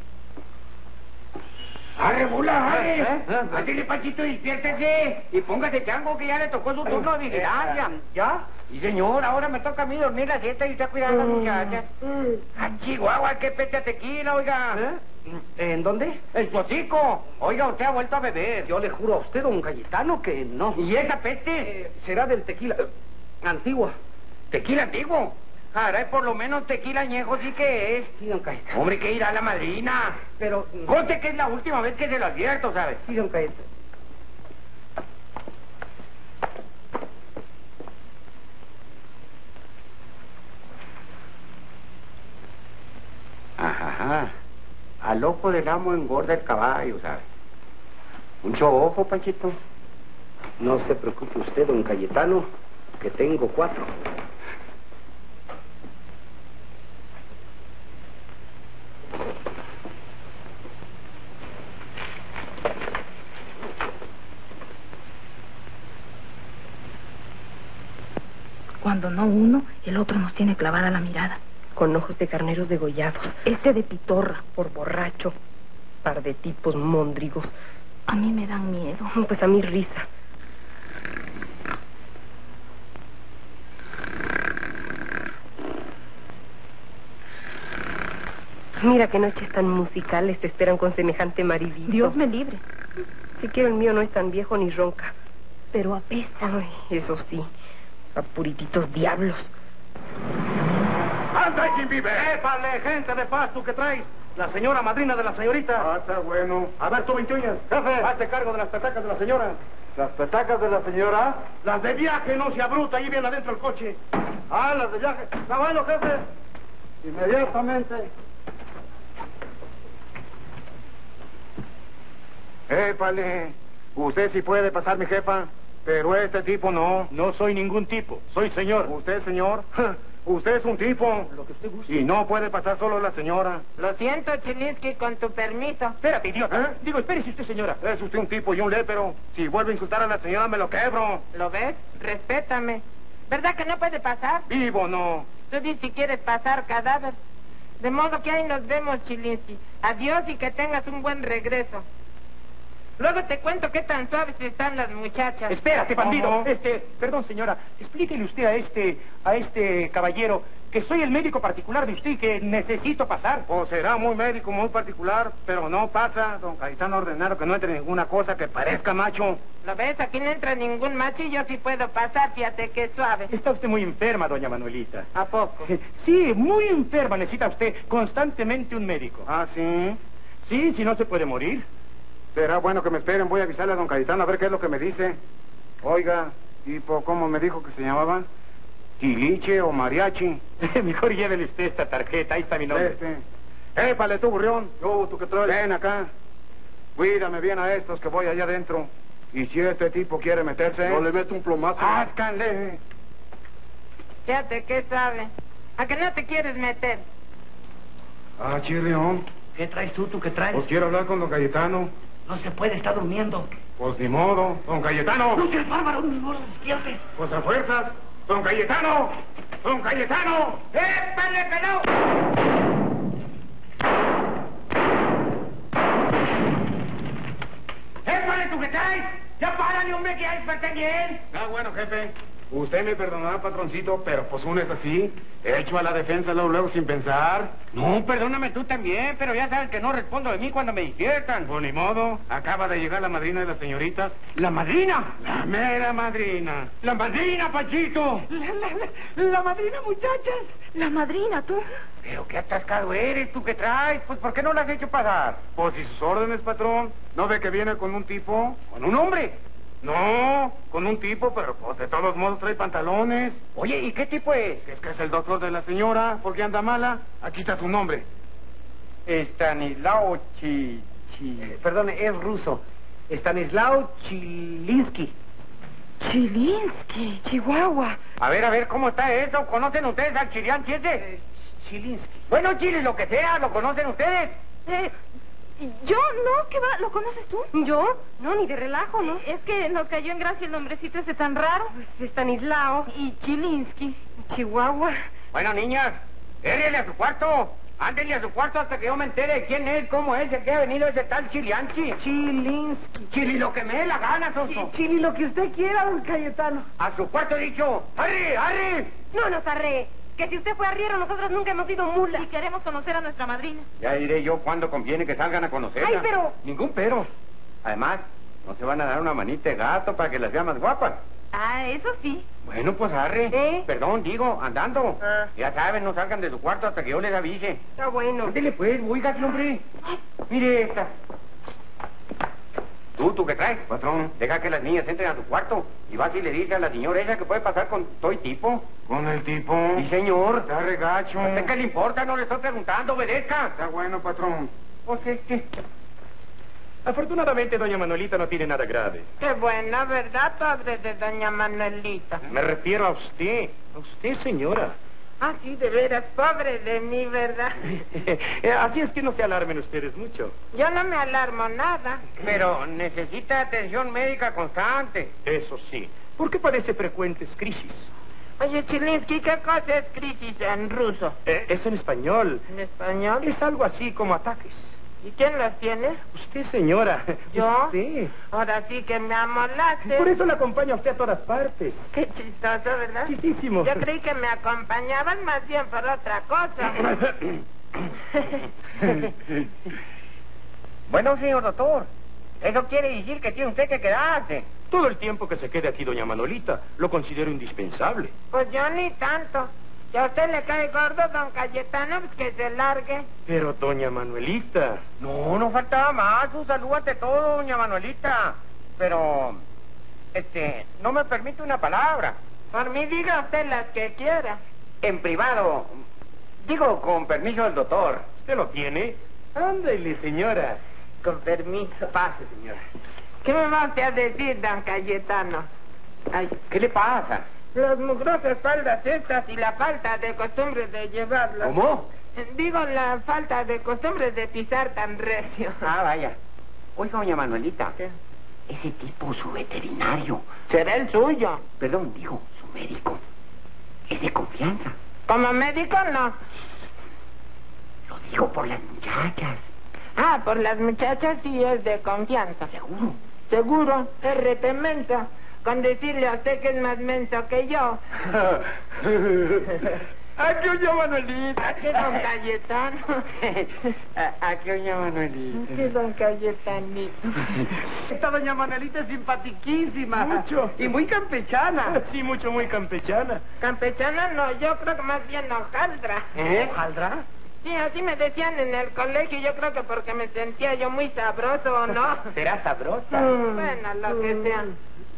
¡Arre, bula, arre! Ándale, Panchito, despiértese y póngase chango que ya le tocó su turno de vigilancia. ¿Ya? Y señor, ahora me toca a mí dormir la siesta y está cuidando a las muchachas. ¡Ah, Chihuahua, qué pete a tequila, oiga! ¿En dónde? ¡El hocico! Oiga, usted ha vuelto a beber. Yo le juro a usted, don Cayetano, que no. ¿Y esa peste? Será del tequila antigua. ¿Tequila antiguo? Caray, por lo menos tequila añejo sí que es. Sí, don Cayetano. Hombre, que irá la madrina. Pero... Conte que es la última vez que se lo advierto, ¿sabes? Sí, don Cayetano. Ajá. Al ojo del amo engorda el caballo, ¿sabes? Mucho ojo, Panchito. No se preocupe usted, don Cayetano, que tengo 4. Cuando no uno, el otro nos tiene clavada la mirada. Con ojos de carneros degollados. Este de pitorra. Por borracho. Par de tipos móndrigos. A mí me dan miedo. Pues a mí risa. Mira qué noches tan musicales te esperan con semejante maridito. Dios me libre. Siquiera el mío no es tan viejo ni ronca. Pero apesta. Ay, eso sí. A purititos diablos. ¡Anda, quien vive! ¡Épale, gente de paz, tú que traes! La señora madrina de la señorita. Ah, está bueno. A ver, tú, 21. Jefe. Hazte cargo de las petacas de la señora. ¿Las petacas de la señora? Las de viaje, no sea bruta, ahí viene adentro el coche. Ah, las de viaje. Está bueno, jefe. Inmediatamente. Épale, usted sí puede pasar, mi jefa, pero este tipo no. No soy ningún tipo, soy señor. ¿Usted, señor? Usted es un tipo. Lo que usted guste. Y no puede pasar solo la señora. Lo siento, Chilinsky, con tu permiso. Espérate, idiota. Digo, espérese usted, señora. Es usted un tipo y un lépero. Si vuelve a insultar a la señora, me lo quebro. ¿Lo ves? Respétame. ¿Verdad que no puede pasar? Vivo, no. Tú dices si quieres pasar cadáver. De modo que ahí nos vemos, Chilinsky. Adiós y que tengas un buen regreso. Luego te cuento qué tan suaves están las muchachas. Espérate, bandido. ¿Cómo? Perdón, señora. Explíquele usted a este caballero que soy el médico particular de usted y que necesito pasar. Pues será muy médico, muy particular, pero no pasa. Don Cayetano ordenaron que no entre ninguna cosa que parezca macho. ¿Lo ves? Aquí no entra ningún macho y yo sí puedo pasar, fíjate que suave. Está usted muy enferma, doña Manuelita. ¿A poco? Sí, muy enferma. Necesita usted constantemente un médico. ¿Ah, sí? Sí, si no se puede morir. Será bueno que me esperen, voy a avisarle a don Cayetano a ver qué es lo que me dice. Oiga, tipo, ¿cómo me dijo que se llamaba? ¿Tiliche o mariachi? Mejor llévele usted esta tarjeta, ahí está mi nombre. Épale tú, burrión. ¿Tú qué traes? Ven acá. Cuídame bien a estos que voy allá adentro. Y si este tipo quiere meterse... No le meto un plomazo. ¡Áscanle! Fíjate que sabe. ¿A que no te quieres meter? Ah, chirrión. ¿Qué traes tú qué traes? Pues quiero hablar con don Cayetano. No se puede, está durmiendo. Pues ni modo. ¡Don Cayetano! ¡No seas bárbaro, ni modo, despierte! Pues a fuerzas. ¡Don Cayetano! ¡Don Cayetano! ¡Épale, pelón! ¡Épale, tú que traes! ¡Ya párale, hombre, que ya desperté bien! Ah, bueno, jefe. Usted me perdonará, patroncito, pero pues uno es así, hecho a la defensa luego sin pensar. No, perdóname tú también, pero ya sabes que no respondo de mí cuando me despiertan. Pues ni modo, acaba de llegar la madrina de las señoritas. ¿La madrina? La mera madrina. ¡La madrina, Pachito! La madrina, muchachas. La madrina, tú. Pero qué atascado eres, tú que traes. Pues, ¿por qué no la has hecho pasar? Pues y sus órdenes, patrón. ¿No ve que viene con un tipo? ¿Con un hombre? No, con un tipo, pero pues de todos modos trae pantalones. Oye, ¿y qué tipo es? Es que es el doctor de la señora, porque anda mala. Aquí está su nombre. Stanislao Perdone, es ruso. Stanislao Chilinsky. Chilinsky, Chihuahua. A ver, ¿cómo está eso? ¿Conocen ustedes al Chilián ese? Chilinsky. Bueno, Chile, lo que sea, ¿lo conocen ustedes? Yo, no, ¿qué va? ¿Lo conoces tú? ¿Yo? No, ni de relajo, ¿no? Es que nos cayó en gracia el nombrecito ese tan raro. Pues Stanislao. Y Chilinsky. Chihuahua. Bueno, niñas, érele a su cuarto. Ándenle a su cuarto hasta que yo me entere de quién es, cómo es, el que ha venido ese tal Chilianchi. Chilinsky. Chili, lo que me dé la gana, Sonso. Chili, lo que usted quiera, don Cayetano. A su cuarto he dicho. ¡Arre, arre! No nos arree. Que si usted fue arriero, nosotros nunca hemos sido mulas. Y queremos conocer a nuestra madrina. Ya diré yo cuándo conviene que salgan a conocerla. Ay, pero... Ningún pero. Además, no se van a dar una manita de gato para que las vean más guapas. Ah, eso sí. Bueno, pues arre. Perdón, digo, andando. Ah. Ya saben, no salgan de su cuarto hasta que yo les avise. Está bueno. Ándele pues, oígase, hombre. Mire esta. ¿Tú qué traes? Patrón, Deja que las niñas entren a su cuarto y vas y le dices a la señora ella que puede pasar con todo el tipo. con el tipo. Sí, señor. Está regacho. ¿A usted qué le importa? No le estoy preguntando, obedezca. Está bueno, patrón. Pues Afortunadamente, doña Manuelita no tiene nada grave. Qué buena, ¿verdad, padre de doña Manuelita? Me refiero a usted. A usted, señora. Ah, sí, de veras, pobre de mí, ¿verdad? Así es que no se alarmen ustedes mucho. Yo no me alarmo nada. Pero necesita atención médica constante. Eso sí. ¿Por qué padece frecuentes crisis? Oye, Chilinsky, ¿qué cosa es crisis en ruso? Es en español. ¿En español? Es algo así como ataques. ¿Y quién los tiene? Usted, señora. ¿Yo? Sí. Ahora sí que me amolaste. Por eso la acompaña a usted a todas partes. Qué chistoso, ¿verdad? Chistísimo. Yo creí que me acompañaban más bien por otra cosa. Bueno, señor doctor, eso quiere decir que tiene usted que quedarse. Todo el tiempo que se quede aquí, doña Manolita, lo considero indispensable. Pues yo ni tanto. Si a usted le cae gordo, don Cayetano, pues que se largue. Pero, doña Manuelita... No faltaba más. Un saludo ante todo, doña Manuelita. Pero, no me permite una palabra. Por mí diga usted las que quiera. En privado. Digo, con permiso del doctor. ¿Usted lo tiene? Ándale, señora. Con permiso. Pase, señora. ¿Qué me va usted a decir, don Cayetano? Ay, ¿qué le pasa? Las mugrosas faldas estas y la falta de costumbre de llevarlas. ¿Cómo? Digo, la falta de costumbre de pisar tan recio. Ah, vaya. Oiga, doña Manuelita. ¿Qué? Ese tipo, su veterinario. Será el suyo. Perdón, digo, su médico. Es de confianza. Como médico, no. Lo digo por las muchachas. Ah, por las muchachas sí es de confianza. ¿Seguro? Seguro, es retemensa. Con decirle a usted que es más menso que yo. Aquí doña Manuelita. ¿Qué don Cayetano? Aquí doña Manuelita. ¿Qué don Cayetanito? Esta doña Manuelita es simpaticísima. Mucho. Y muy campechana. Sí, mucho, muy campechana. Campechana no, yo creo que más bien hojaldra. ¿Hojaldra? Sí, así me decían en el colegio, yo creo que porque me sentía yo muy sabroso, ¿o no? ¿Será sabrosa? Bueno, lo que sea.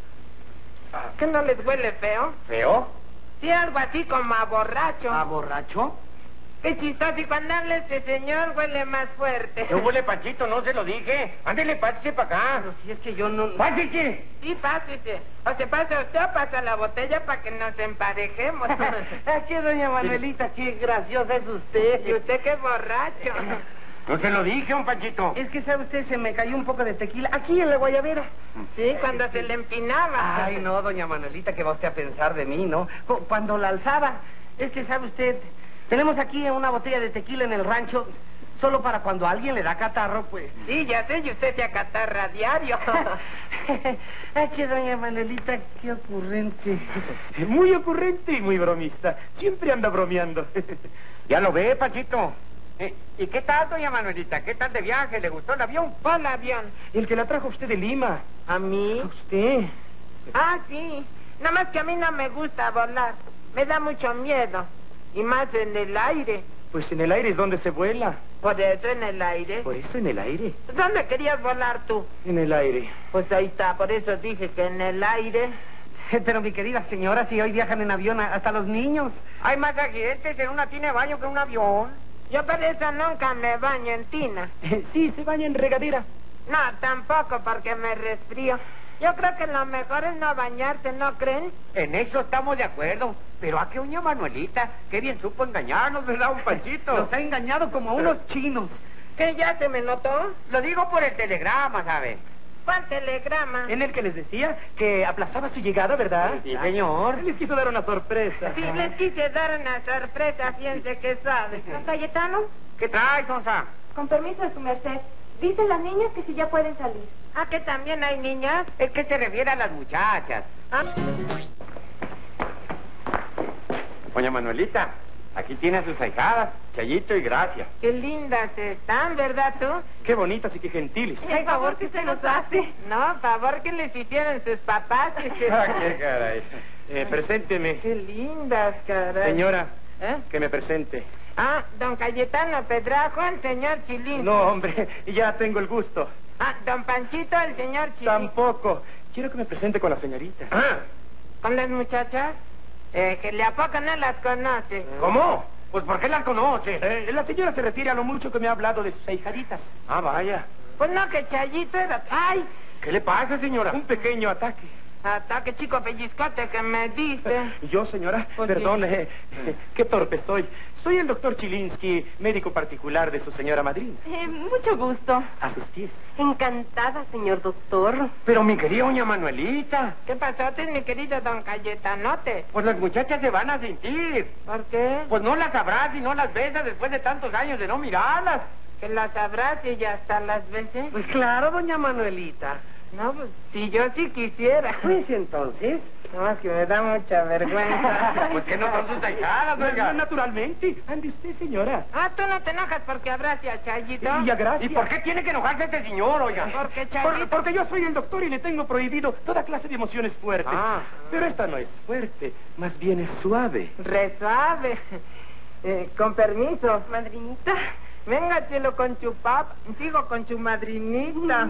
¿Qué no les huele feo? ¿Feo? Sí, algo así como a borracho. ¿A borracho? Qué chistoso, y cuando habla este señor huele más fuerte. ¿Qué huele, Panchito? No se lo dije. Ándele, pásese para acá. Pero si es que yo no... ¡Pásese! Sí, pásese. O se pasa usted o pasa la botella para que nos emparejemos. Aquí, doña Manuelita, qué graciosa es usted. Y usted qué borracho. No se lo dije, don Panchito. Es que, ¿sabe usted? Se me cayó un poco de tequila aquí en la guayabera. Sí, cuando se le empinaba. Ay, no, doña Manuelita, ¿qué va usted a pensar de mí, no? Cuando la alzaba, es que, ¿sabe usted? Tenemos aquí una botella de tequila en el rancho, solo para cuando a alguien le da catarro, pues. Sí, ya sé, y usted se acatarra a diario. Ay, que doña Manuelita, qué ocurrente. Muy ocurrente y muy bromista. Siempre anda bromeando. Ya lo ve, Panchito. ¿Y qué tal, doña Manuelita? ¿Qué tal de viaje? ¿Le gustó el avión? ¿Cuál avión? El que la trajo usted de Lima. ¿A mí? ¿A usted? Ah, sí. Nada más que a mí no me gusta volar. Me da mucho miedo. Y más en el aire. Pues en el aire es donde se vuela. Por eso en el aire. Por eso en el aire. ¿Dónde querías volar tú? En el aire. Pues ahí está, por eso dije que en el aire. Pero, mi querida señora, si hoy viajan en avión hasta los niños. Hay más accidentes en una tina de baño que en un avión. Yo por eso nunca me baño en tina. Sí, se baña en regadera. No, tampoco, porque me resfrío. Yo creo que lo mejor es no bañarse, ¿no creen? En eso estamos de acuerdo. Pero a qué doña Manuelita, qué bien supo engañarnos, ¿verdad, un Panchito? Los ha engañado como a unos chinos. ¿Que ya se me notó? Lo digo por el telegrama, ¿sabe? ¿Cuál telegrama? En el que les decía que aplazaba su llegada, ¿verdad? Sí, señor. Les quiso dar una sorpresa. Sí, les quise dar una sorpresa, fíjense que sabe. Don Cayetano, ¿Qué trae, Sonsa? con permiso de su merced, dicen las niñas que si ya pueden salir. Ah, que también hay niñas. Es que se refiere a las muchachas. Ah, Doña Manuelita, aquí tiene a sus ahijadas, Chayito y Gracia. qué lindas están, ¿verdad tú? Qué bonitas y qué gentiles. El favor que se nos hace. No, favor que les hicieron sus papás. qué caray. Presénteme. Qué lindas, caray. Señora, ¿Eh? que me presente. Ah, don Cayetano Pedrajo, el señor Chilín. No, hombre, ya tengo el gusto. Ah, don Panchito, el señor Chilín. Tampoco. Quiero que me presente con la señorita. Ah, ¿Con las muchachas? Que le a poco no las conoce. ¿cómo? Pues ¿por qué las conoce? La señora se refiere a lo mucho que me ha hablado de sus ahijaditas. Ah, vaya. Pues no, que Chayito era... ¡Ay! ¿Qué le pasa, señora? Un pequeño ataque. Ataque chico pellizcote que me dice. ¿Y yo, señora? Pues Perdón, qué torpe soy. Soy el doctor Chilinsky, médico particular de su señora madrina. Mucho gusto. A sus pies. Encantada, señor doctor. Pero mi querida doña Manuelita, ¿Qué pasote, mi querido don Cayetanote? pues las muchachas se van a sentir. ¿Por qué? Pues no las abrazas y no las besas después de tantos años de no mirarlas. Que las abrace y hasta las bese. Pues claro, doña Manuelita. No, pues si yo sí quisiera. Pues entonces... No, más que me da mucha vergüenza. Pues que no son sus ahijadas, oiga. Naturalmente. Ande usted, señora. Ah, tú no te enojas porque abrace a Chayito. Y a Gracia. ¿Y por qué tiene que enojarse este señor, oiga? Porque Chayito... Porque yo soy el doctor y le tengo prohibido toda clase de emociones fuertes. Ah. Pero esta no es fuerte, más bien es suave. Resuave. Con permiso. Madrinita. Venga, chelo, con su papá. Sigo con su madrinita.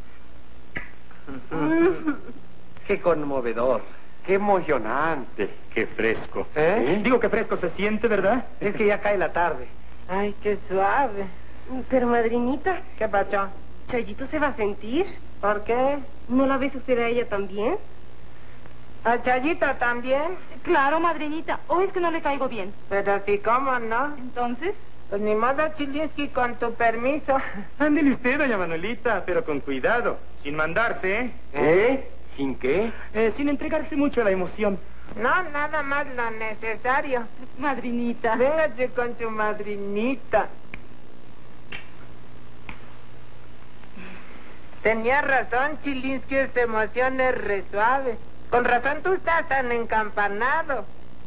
Qué conmovedor. Qué emocionante. Qué fresco. Digo que fresco se siente, ¿verdad? Es que ya cae la tarde. Ay, qué suave. Pero, madrinita, ¿Qué pasó? ¿Chayito se va a sentir? ¿Por qué? ¿No la besa usted a ella también? ¿A Chayito también? Claro, madrinita. ¿O es que no le caigo bien? Pero sí, ¿cómo no? Entonces, Pues ni modo, Chilinsky, con tu permiso. Ándele usted, doña Manuelita, pero con cuidado, sin mandarse, ¿Sin qué? sin entregarse mucho a la emoción. No, nada más lo necesario. madrinita. Véngase con su madrinita. Tenía razón, Chilinsky, esta emoción es re suave. Con razón tú estás tan encampanado.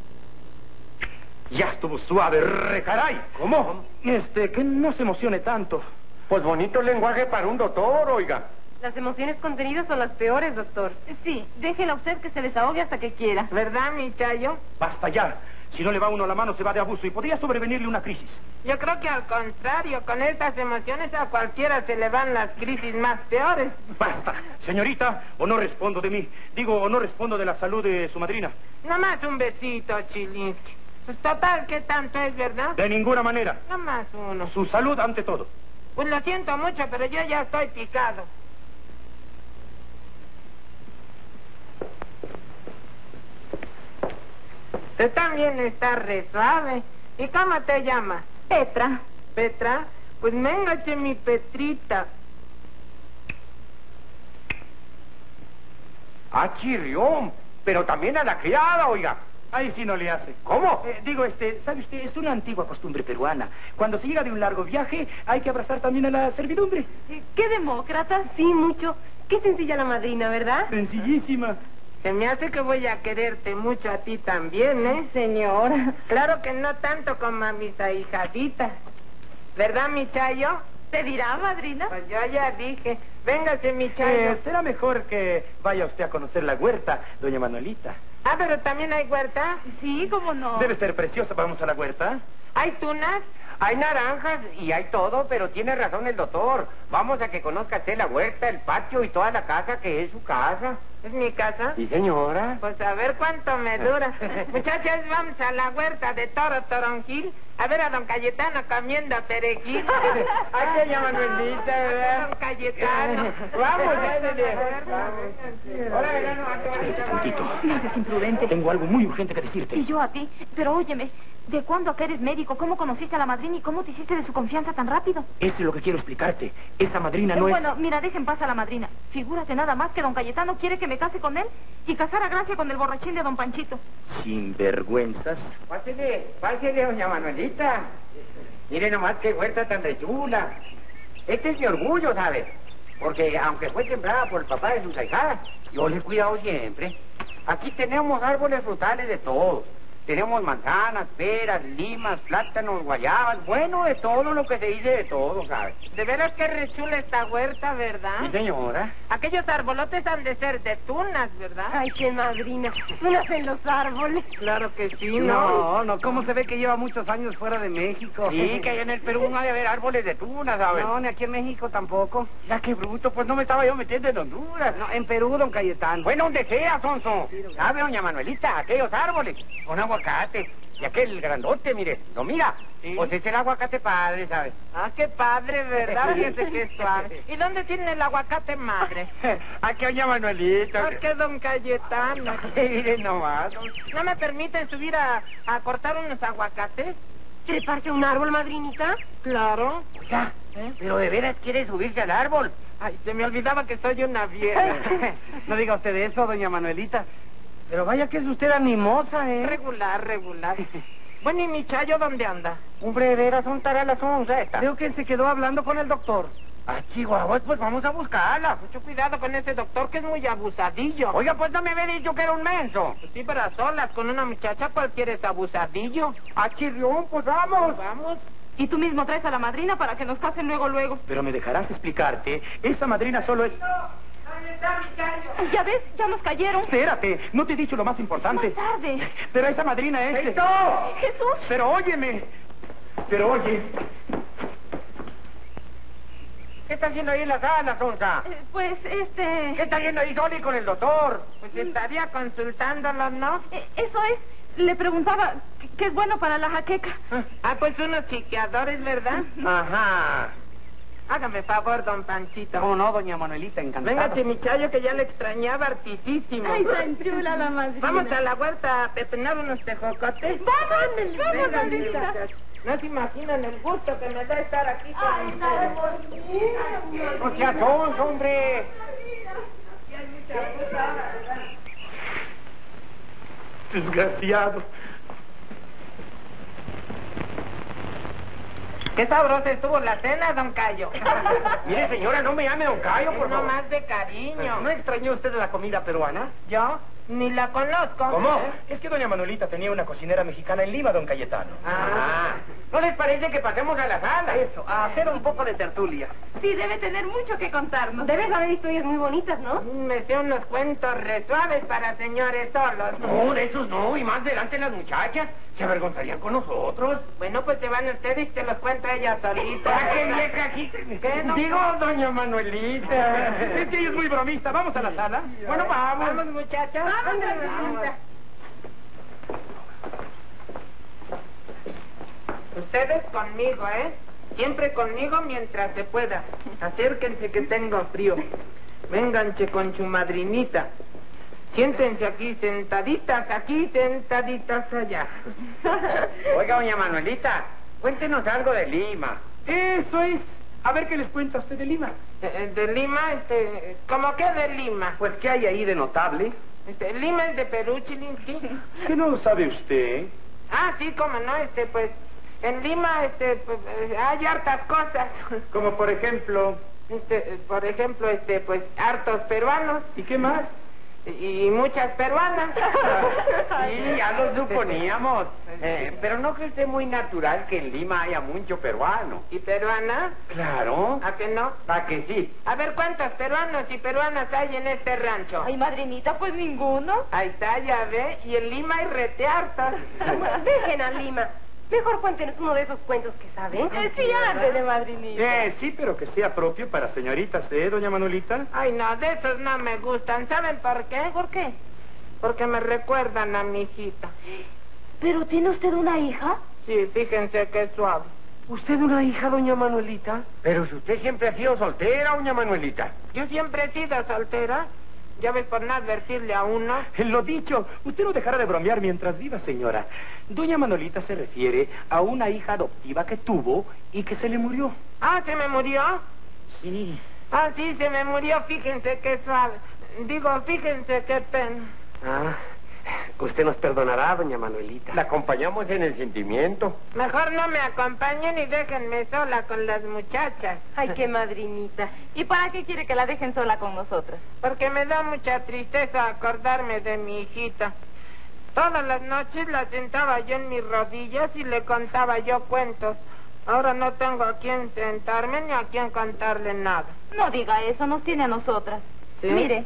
Ya estuvo suave, recaray. ¿Cómo? Que no se emocione tanto. Pues bonito lenguaje para un doctor, oiga. Las emociones contenidas son las peores, doctor. Sí, déjela usted que se desahogue hasta que quiera. ¿Verdad, mi Chayo? Basta ya. Si no le va uno la mano, se va de abuso y podría sobrevenirle una crisis. Yo creo que al contrario, con estas emociones a cualquiera se le van las crisis más peores. Basta. Señorita, o no respondo de mí. Digo, o no respondo de la salud de su madrina. Nomás un besito, Chilinsky. Pues total, ¿qué tanto es, verdad? De ninguna manera. Nomás uno. Su salud ante todo. Pues lo siento mucho, pero yo ya estoy picado. Tú también estás re suave. ¿Y cómo te llamas? Petra. ¿Petra? Pues méngate mi Petrita. Ah, chirrión. Pero también a la criada, oiga. Ahí sí no le hace. ¿Cómo? ¿Sabe usted? Es una antigua costumbre peruana. Cuando se llega de un largo viaje, hay que abrazar también a la servidumbre. ¿Qué demócrata? Sí, mucho. Qué sencilla la madrina, ¿verdad? Sencillísima. Se me hace que voy a quererte mucho a ti también, ¿eh? Señora. Claro que no tanto como a mis ahijaditas. ¿Verdad, mi Chayo? ¿Te dirá, madrina? Pues yo ya dije. Véngase, mi Chayo. Será mejor que vaya usted a conocer la huerta, doña Manuelita. Ah, pero también hay huerta. Sí, cómo no. Debe ser preciosa. ¿Vamos a la huerta? ¿Hay tunas? Hay naranjas y hay todo, pero tiene razón el doctor. Vamos a que conozca usted la huerta, el patio y toda la casa que es su casa. ¿Es mi casa? Sí, señora. Pues a ver cuánto me dura. Muchachos, vamos a la huerta de Toro Toronjil a ver a don Cayetano comiendo perejil. Ay, doña Manuelita, ¿verdad? Don Cayetano. Vamos, No seas imprudente. Tengo algo muy urgente que decirte. Y yo a ti. Pero óyeme, ¿de cuándo acá eres médico? ¿Cómo conociste a la madrina y cómo te hiciste de su confianza tan rápido? Eso es lo que quiero explicarte. Esa madrina no es... Bueno, mira, deja en paz a la madrina. Figúrate nada más que don Cayetano quiere que me case con él y casar a Gracia con el borrachín de don Panchito. Sinvergüenzas. Pásele, doña Manuelita. Mire nomás qué huerta tan rechula. Este es mi orgullo, ¿sabe? Porque aunque fue sembrada por el papá de sus ahijadas, yo le he cuidado siempre. Aquí tenemos árboles frutales de todos. Tenemos manzanas, peras, limas, plátanos, guayabas, bueno, de todo lo que se dice de todo, ¿sabes? De veras que rechula esta huerta, ¿verdad? Sí, señora. Aquellos arbolotes han de ser de tunas, ¿verdad? Ay, qué madrina. Unas en los árboles. Claro que sí, ¿no? No, ¿cómo se ve que lleva muchos años fuera de México? Sí, que allá en el Perú no ha de haber árboles de tuna, ¿sabes? No, ni aquí en México tampoco. Ya qué bruto, pues no me estaba yo metiendo en Honduras. No, en Perú, don Cayetano. Bueno, donde sea, Sonso. ¿Sabe, doña Manuelita? Aquellos árboles con aguacate. Y aquel grandote, mire, ¿lo mira? Sí. Pues es el aguacate padre, ¿sabes? Ah, qué padre, ¿verdad? Fíjese que es suave. ¿Y dónde tiene el aguacate madre? Aquí, doña Manuelita. ¿Por qué don Cayetano? Miren nomás. ¿No me permiten subir a cortar unos aguacates? ¿Treparse a un árbol, madrinita? Claro. Oiga, pero de veras quiere subirse al árbol. Ay, se me olvidaba que soy una vieja. No diga usted eso, doña Manuelita. Pero vaya que es usted animosa, ¿eh? Regular. Bueno, ¿y mi Chayo dónde anda? Hombre, de veras son taras las 11. Creo que se quedó hablando con el doctor. Ah, Chihuahua, pues vamos a buscarla. Mucho cuidado con ese doctor que es muy abusadillo. Oiga, pues no me había dicho que era un menso. Pues sí, pero a solas con una muchacha cualquiera es abusadillo. Ah, chirrión, pues vamos. Vamos. Y tú mismo traes a la madrina para que nos casen luego. Pero me dejarás explicarte. Esa madrina solo es... ¿Dónde está mi Chayo? Ya ves, ya nos cayeron. Espérate, no te he dicho lo más importante. Más tarde. Pero esa madrina es... Jesús. Pero óyeme. Pero oye. ¿Qué está haciendo ahí en la sala, Sonsa? Pues, ¿Qué está haciendo ahí Soli con el doctor? Pues estaría consultándolo, ¿no? Eso es. Le preguntaba qué es bueno para la jaqueca. Ah, pues unos chiqueadores, ¿verdad? Ajá. Hágame favor, don Panchito. ¿Cómo no, doña Manuelita? Encantado. Véngate, mi Chayo, que ya le extrañaba hartísimo. Ay, tan chula la madrina. Vamos a la huerta a pepenar unos tejocotes. Vamos, Venga, madrina. muchachos. No se imaginan el gusto que me da estar aquí con ustedes. No seas sonso, hombre. Desgraciado. Qué sabrosa estuvo la cena, don Cayo. Mire, señora, no me llame don Cayo, por No favor. más de cariño. ¿No extrañó usted de la comida peruana? ¿Yo? Ni la conozco. ¿Cómo? Es que doña Manuelita tenía una cocinera mexicana en Lima, don Cayetano. Ah, ¿no les parece que pasemos a la sala? Eso, a hacer un poco de tertulia. Sí, debe tener mucho que contarnos. Debes haber historias muy bonitas, ¿no? Me sé unos cuentos re suaves para señores solos. No, de esos no, y más delante las muchachas se avergonzarían con nosotros. Bueno, pues se van ustedes y se los cuento ella solita. ¿Para qué vieja aquí? ¿Qué, no? Digo, doña Manuelita. Es que ella es muy bromista. ¿Vamos a la sala? Bueno, vamos. Vamos, muchachos. Vamos, Gracielita. Ustedes conmigo, ¿eh? Siempre conmigo mientras se pueda. Acérquense que tengo frío. Vénganse con su madrinita. Siéntense aquí, sentaditas aquí, sentaditas allá. Oiga, doña Manuelita, cuéntenos algo de Lima. Eso es. A ver qué les cuenta usted de Lima. De Lima, ¿cómo que de Lima? Pues, ¿qué hay ahí de notable? Lima es de Perú, Chilinsky. ¿Qué no sabe usted? Ah, sí, cómo no, pues, en Lima, pues, hay hartas cosas. Como por ejemplo... Por ejemplo, pues, hartos peruanos. ¿Y qué más? Y muchas peruanas. Sí, ya lo suponíamos. Pero ¿no cree usted muy natural que en Lima haya mucho peruano? ¿Y peruana? Claro. ¿A que no? ¿Para que sí? A ver, ¿cuántos peruanos y peruanas hay en este rancho? Ay, madrinita, pues ninguno. Ahí está, ya ve. Y en Lima hay rete hartas. Dejen a Lima. Mejor cuéntenos uno de esos cuentos que saben. Sí, ándele, madrinita. Sí, pero que sea propio para señoritas, doña Manuelita? Ay, no, de esos no me gustan. ¿Saben por qué? ¿Por qué? Porque me recuerdan a mi hijita. ¿Pero tiene usted una hija? Sí, fíjense qué suave. ¿Usted una hija, doña Manuelita? Pero si usted siempre ha sido soltera, doña Manuelita. Yo siempre he sido soltera. Ya ves, por no advertirle a uno. Lo dicho, usted no dejará de bromear mientras viva, señora. Doña Manolita se refiere a una hija adoptiva que tuvo y que se le murió. Ah, ¿se me murió? Sí. Ah, sí, se me murió. Fíjense qué suave. Digo, fíjense qué pena. Ah, usted nos perdonará, doña Manuelita. La acompañamos en el sentimiento. Mejor no me acompañen y déjenme sola con las muchachas. Ay, qué madrinita. ¿Y para qué quiere que la dejen sola con nosotras? Porque me da mucha tristeza acordarme de mi hijita. Todas las noches la sentaba yo en mis rodillas y le contaba yo cuentos. Ahora no tengo a quién sentarme ni a quién contarle nada. No diga eso, nos tiene a nosotras. ¿Sí? Mire.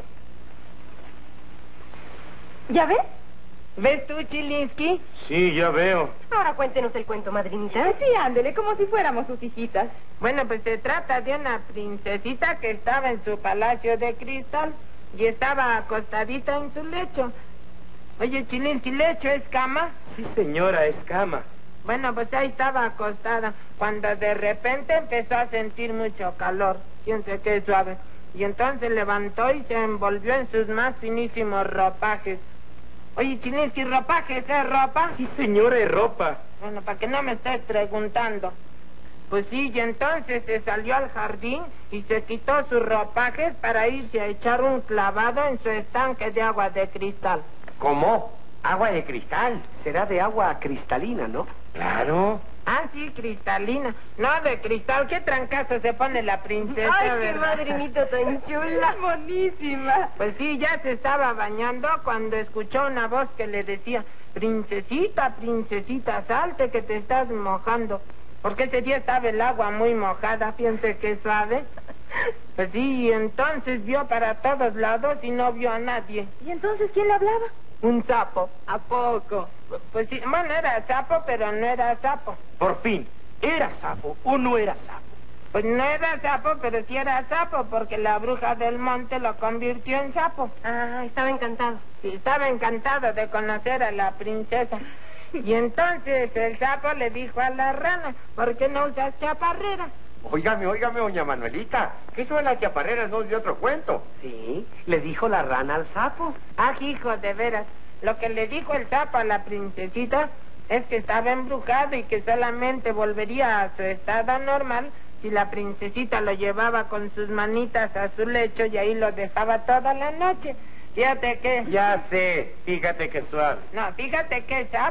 ¿Ya ves? ¿Ves tú, Chilinsky? Sí, ya veo. Ahora cuéntenos el cuento, madrinita. Sí, ándele, como si fuéramos sus hijitas. Bueno, pues se trata de una princesita que estaba en su palacio de cristal y estaba acostadita en su lecho. Oye, Chilinsky, ¿lecho es cama? Sí, señora, es cama. Bueno, pues ahí estaba acostada, cuando de repente empezó a sentir mucho calor. Fíjense qué suave. Y entonces levantó y se envolvió en sus más finísimos ropajes. Oye, Chilinsky, ¿ropajes es ropa? Sí, señora, es ropa. Bueno, para que no me estés preguntando. Pues sí, y entonces se salió al jardín y se quitó sus ropajes para irse a echar un clavado en su estanque de agua de cristal. ¿Cómo? ¿Agua de cristal? Será de agua cristalina, ¿no? Claro. Ah, sí, cristalina. No, de cristal. ¿Qué trancazo se pone la princesa, Ay, qué verdad? madrinita tan chula. Monísima. Pues sí, ya se estaba bañando cuando escuchó una voz que le decía: princesita, princesita, salte que te estás mojando. Porque ese día estaba el agua muy mojada, fíjense que suave. Pues sí, y entonces vio para todos lados y no vio a nadie. ¿Y entonces quién le hablaba? Un sapo. ¿A poco? Pues sí, bueno, era sapo, pero no era sapo. Por fin, ¿era sapo o no era sapo? Pues no era sapo, pero sí era sapo, porque la bruja del monte lo convirtió en sapo. Ah, estaba encantado. Sí, estaba encantado de conocer a la princesa. Y entonces el sapo le dijo a la rana: ¿por qué no usas chaparrera? Óigame, doña Manuelita, que eso de las chaparreras no es de otro cuento. Sí, le dijo la rana al sapo. Ah, hijo, de veras. Lo que le dijo el sapo a la princesita es que estaba embrujado y que solamente volvería a su estado normal si la princesita lo llevaba con sus manitas a su lecho y ahí lo dejaba toda la noche. Fíjate que... Ya sé, fíjate que suave. No, fíjate que sapo.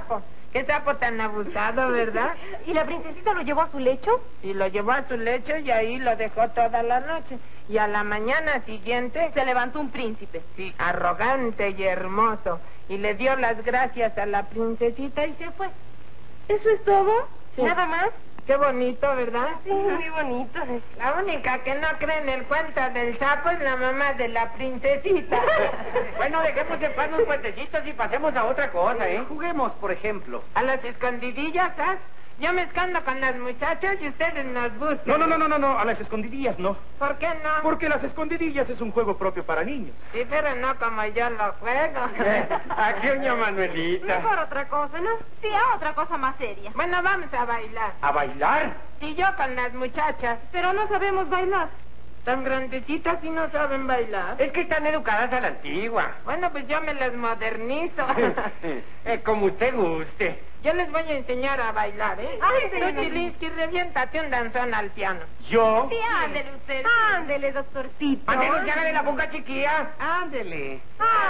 Qué sapo tan abusado, ¿verdad? ¿Y la princesita lo llevó a su lecho? Y lo llevó a su lecho y ahí lo dejó toda la noche. Y a la mañana siguiente... Se levantó un príncipe. Sí, arrogante y hermoso. Y le dio las gracias a la princesita y se fue. ¿Eso es todo? Sí. ¿Nada más? Qué bonito, ¿verdad? Sí, muy bonito. La única que no cree en el cuento del sapo es la mamá de la princesita. Bueno, dejemos de paz unos cuentecitos y pasemos a otra cosa, ¿eh? Juguemos, por ejemplo. A las escondidillas, ¿ah? Yo me escondo con las muchachas y ustedes nos buscan. No, a las escondidillas no. ¿Por qué no? Porque las escondidillas es un juego propio para niños. Sí, pero no como yo lo juego. Aquí, doña Manuelita. Mejor otra cosa, ¿no? Sí, a otra cosa más seria. Bueno, vamos a bailar. ¿A bailar? Y yo con las muchachas. Pero no sabemos bailar. Tan grandecitas y no saben bailar. Es que están educadas a la antigua. Bueno, pues yo me las modernizo. Como usted guste. Yo les voy a enseñar a bailar, ¿eh? Ay, sí. Tú, Chilinsky, reviéntate un danzón al piano. ¿Yo? Sí, ándele usted. Ándele, doctorcito. Ándele, que hágale la boca chiquilla. Ándele.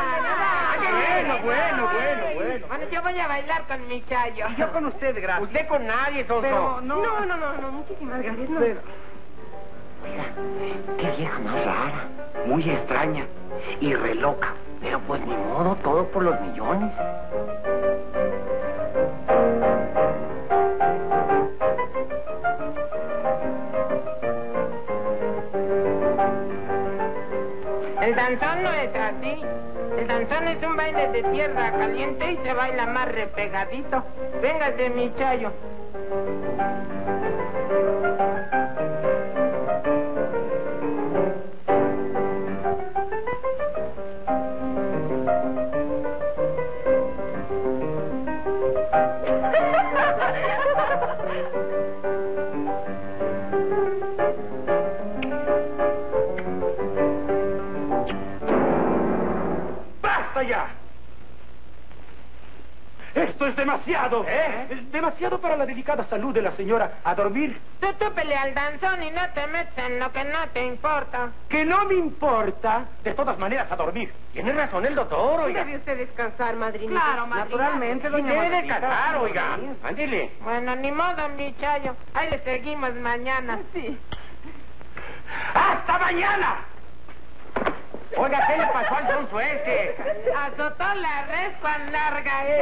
Bueno. Bueno, yo voy a bailar con mi chayo. Y yo con usted, gracias. Usted con nadie, Soso. Pero No, muchísimas gracias, no. Qué vieja más rara, muy extraña y re loca. Pero pues ni modo, todo por los millones. El danzón no es así. El danzón es un baile de tierra caliente y se baila más repegadito. Véngase, mi chayo. ¡Basta ya! Esto es demasiado. Es demasiado para la delicada salud de la señora. A dormir. Tú pelea al danzón y no te metes en lo que no te importa. Que no me importa. De todas maneras, a dormir. Tiene razón el doctor, oiga. Debe usted descansar, madrinita. Claro, madrina. Naturalmente, Sí, doña debe de Manuelita. cantar, oiga. Ándele. Bueno, ni modo, mi chayo. Ahí le seguimos mañana. Sí. ¡Hasta mañana! Oiga, ¿qué le pasó al sonso ese? Azotó la res cuán larga es.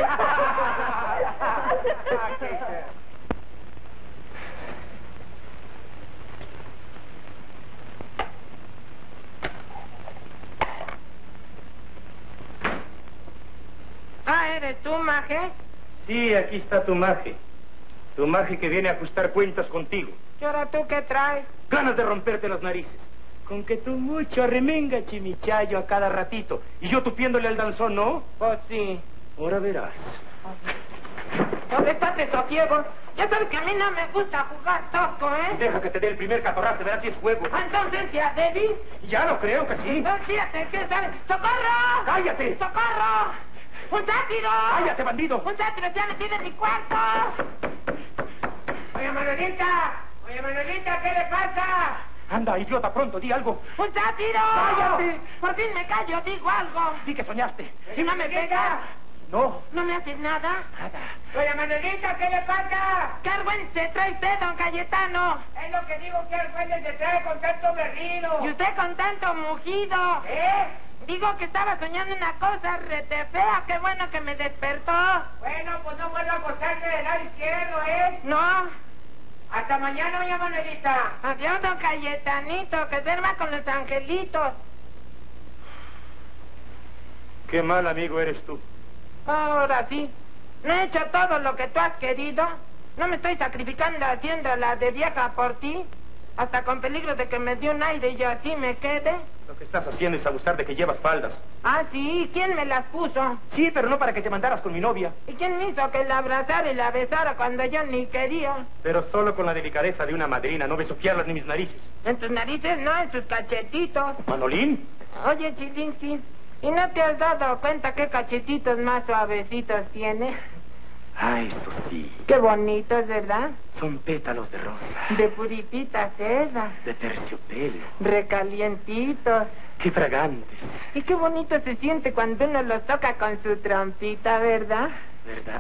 Ah, ¿eres tú, Maje? Sí, aquí está tu maje. Tu maje que viene a ajustar cuentas contigo. ¿Y ahora tú qué traes? Ganas de romperte las narices. Con que tú mucho arremenga, chimichayo, a cada ratito. Y yo tupiéndole al danzón, ¿no? Pues sí. Ahora verás. ¿Dónde está Tesoquiego? Ya sabes que a mí no me gusta jugar tosco, ¿eh? Deja que te dé el primer catorrazo, verás si es juego. Entonces, ¿ya Debbie? Ya lo creo que sí. Entonces, fíjate, ¿qué sabes? ¡Socorro! ¡Cállate! ¡Socorro! ¡Un sátiro! ¡Cállate, bandido! ¡Un sátiro se ha metido en mi cuarto! Oye, Manuelita, ¿qué le pasa? Anda, idiota, pronto, di algo. ¡Un sátiro! ¡Cállate! Por fin me callo, digo algo. Di que soñaste. ¿Y no me pegas? No. ¿No me haces nada? Oye, Manuelita, ¿qué le pasa? ¿Qué argüenza se trae usted, don Cayetano? Es lo que digo, que argüenza se trae con tanto berrido. ¿Y usted con tanto mugido? Digo que estaba soñando una cosa rete fea. Qué bueno que me despertó. Bueno, pues no vuelva a acostarse del lado izquierdo, ¿eh? No. Hasta mañana, doña Manuelita. Adiós, don Cayetanito. Que duerma con los angelitos. Qué mal amigo eres tú. Ahora sí. ¿No he hecho todo lo que tú has querido? ¿No me estoy sacrificando haciéndola de vieja por ti? Hasta con peligro de que me dé un aire y yo así me quede. Lo que estás haciendo es abusar de que llevas faldas. Ah, sí. ¿Quién me las puso? Sí, pero no para que te mandaras con mi novia. ¿Y quién me hizo que la abrazara y la besara cuando yo ni quería? Pero solo con la delicadeza de una madrina, no besuquearlas ni mis narices. En tus narices no, en sus cachetitos. ¿Manolín? Oye, Chilinsky, ¿y no te has dado cuenta qué cachetitos más suavecitos tiene? Ay, eso sí. Qué bonitos, ¿verdad? Son pétalos de rosa, De puritita seda, de terciopelo. recalientitos. Qué fragantes, Y qué bonito se siente cuando uno los toca con su trompita, ¿verdad? ¿verdad?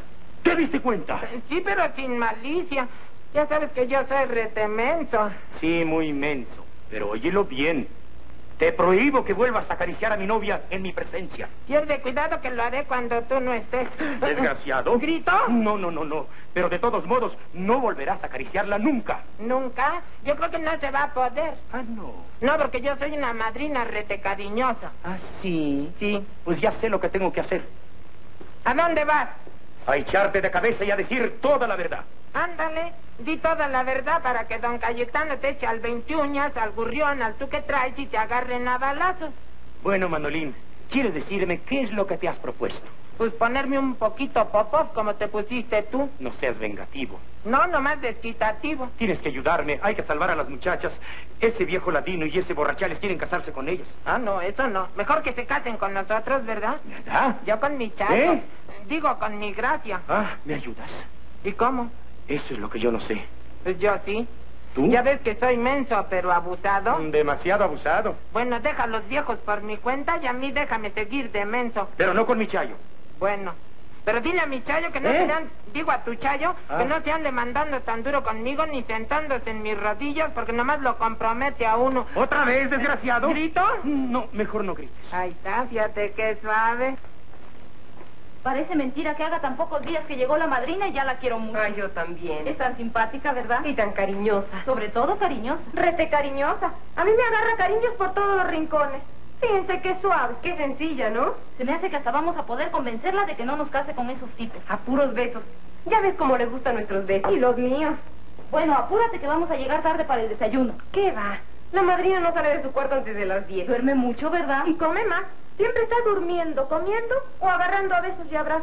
¿Te diste cuenta? Sí, pero sin malicia. Ya sabes que yo soy retemenso. Sí, muy menso. Pero óyelo bien. Te prohíbo que vuelvas a acariciar a mi novia en mi presencia. Pierde cuidado que lo haré cuando tú no estés. ¿Desgraciado? ¿Grito? No. Pero de todos modos, no volverás a acariciarla nunca. ¿Nunca? Yo creo que no se va a poder. Ah, no. No, porque yo soy una madrina rete cariñosa. Ah, sí. Sí. Pues ya sé lo que tengo que hacer. ¿A dónde vas? A echarte de cabeza y a decir toda la verdad. Ándale, di toda la verdad para que don Cayetano te eche al 21, al gurrión, al tú que traes y te agarren a balazos. Bueno, Manolín, ¿quieres decirme qué es lo que te has propuesto? Pues ponerme un poquito popov como te pusiste tú. No seas vengativo. No, nomás desquitativo. Tienes que ayudarme, hay que salvar a las muchachas. Ese viejo ladino y ese borrachales quieren casarse con ellas. Ah, no, eso no. Mejor que se casen con nosotros, ¿verdad? ¿Verdad? Yo con mi chato. ¿Eh? Digo, con mi gracia. Ah, ¿me ayudas? ¿Y cómo? Eso es lo que yo no sé. Pues yo sí. ¿Tú? Ya ves que soy menso, pero abusado. Demasiado abusado. Bueno, deja a los viejos por mi cuenta y a mí déjame seguir de menso. Pero no con mi chayo. Bueno, pero dile a mi chayo que no ¿Eh? se ande, digo a tu chayo, Ah. que no se ande mandando tan duro conmigo ni sentándose en mis rodillas porque nomás lo compromete a uno. ¿Otra vez, desgraciado? ¿Grito? No, mejor no grites. Ahí está, fíjate qué suave. Parece mentira que haga tan pocos días que llegó la madrina y ya la quiero mucho. Ay, yo también. Es tan simpática, ¿verdad? Y tan cariñosa. Sobre todo cariñosa. Rete cariñosa. A mí me agarra cariños por todos los rincones. Fíjense qué suave, qué sencilla, ¿no? Se me hace que hasta vamos a poder convencerla de que no nos case con esos tipos. A puros besos. Ya ves cómo le gustan nuestros besos. Y los míos. Bueno, apúrate que vamos a llegar tarde para el desayuno. ¿Qué va? La madrina no sale de su cuarto antes de las 10. Duerme mucho, ¿verdad? Y come más. Siempre está durmiendo, comiendo o agarrando a besos y abrazos.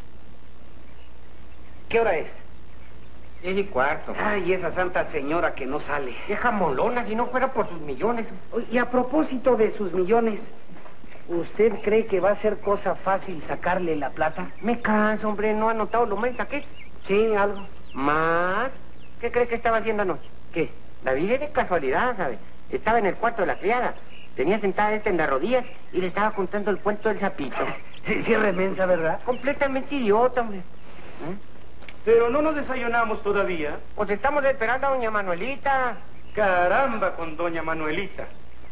¿Qué hora es? 10:15. Ay, esa santa señora que no sale. Vieja molona, si no fuera por sus millones. Oye, y a propósito de sus millones, ¿usted cree que va a ser cosa fácil sacarle la plata? Me canso, hombre, ¿no ha notado lo mensa que es? Sí, algo. Más. ¿Qué cree que estaba haciendo anoche? ¿Qué? La vi de casualidad, ¿sabe? Estaba en el cuarto de la criada. Tenía sentada en las rodillas y le estaba contando el cuento del sapito. Sí, remensa, ¿verdad? Completamente idiota, hombre. ¿Eh? Pero no nos desayunamos todavía. Pues estamos esperando a doña Manuelita. Caramba con doña Manuelita.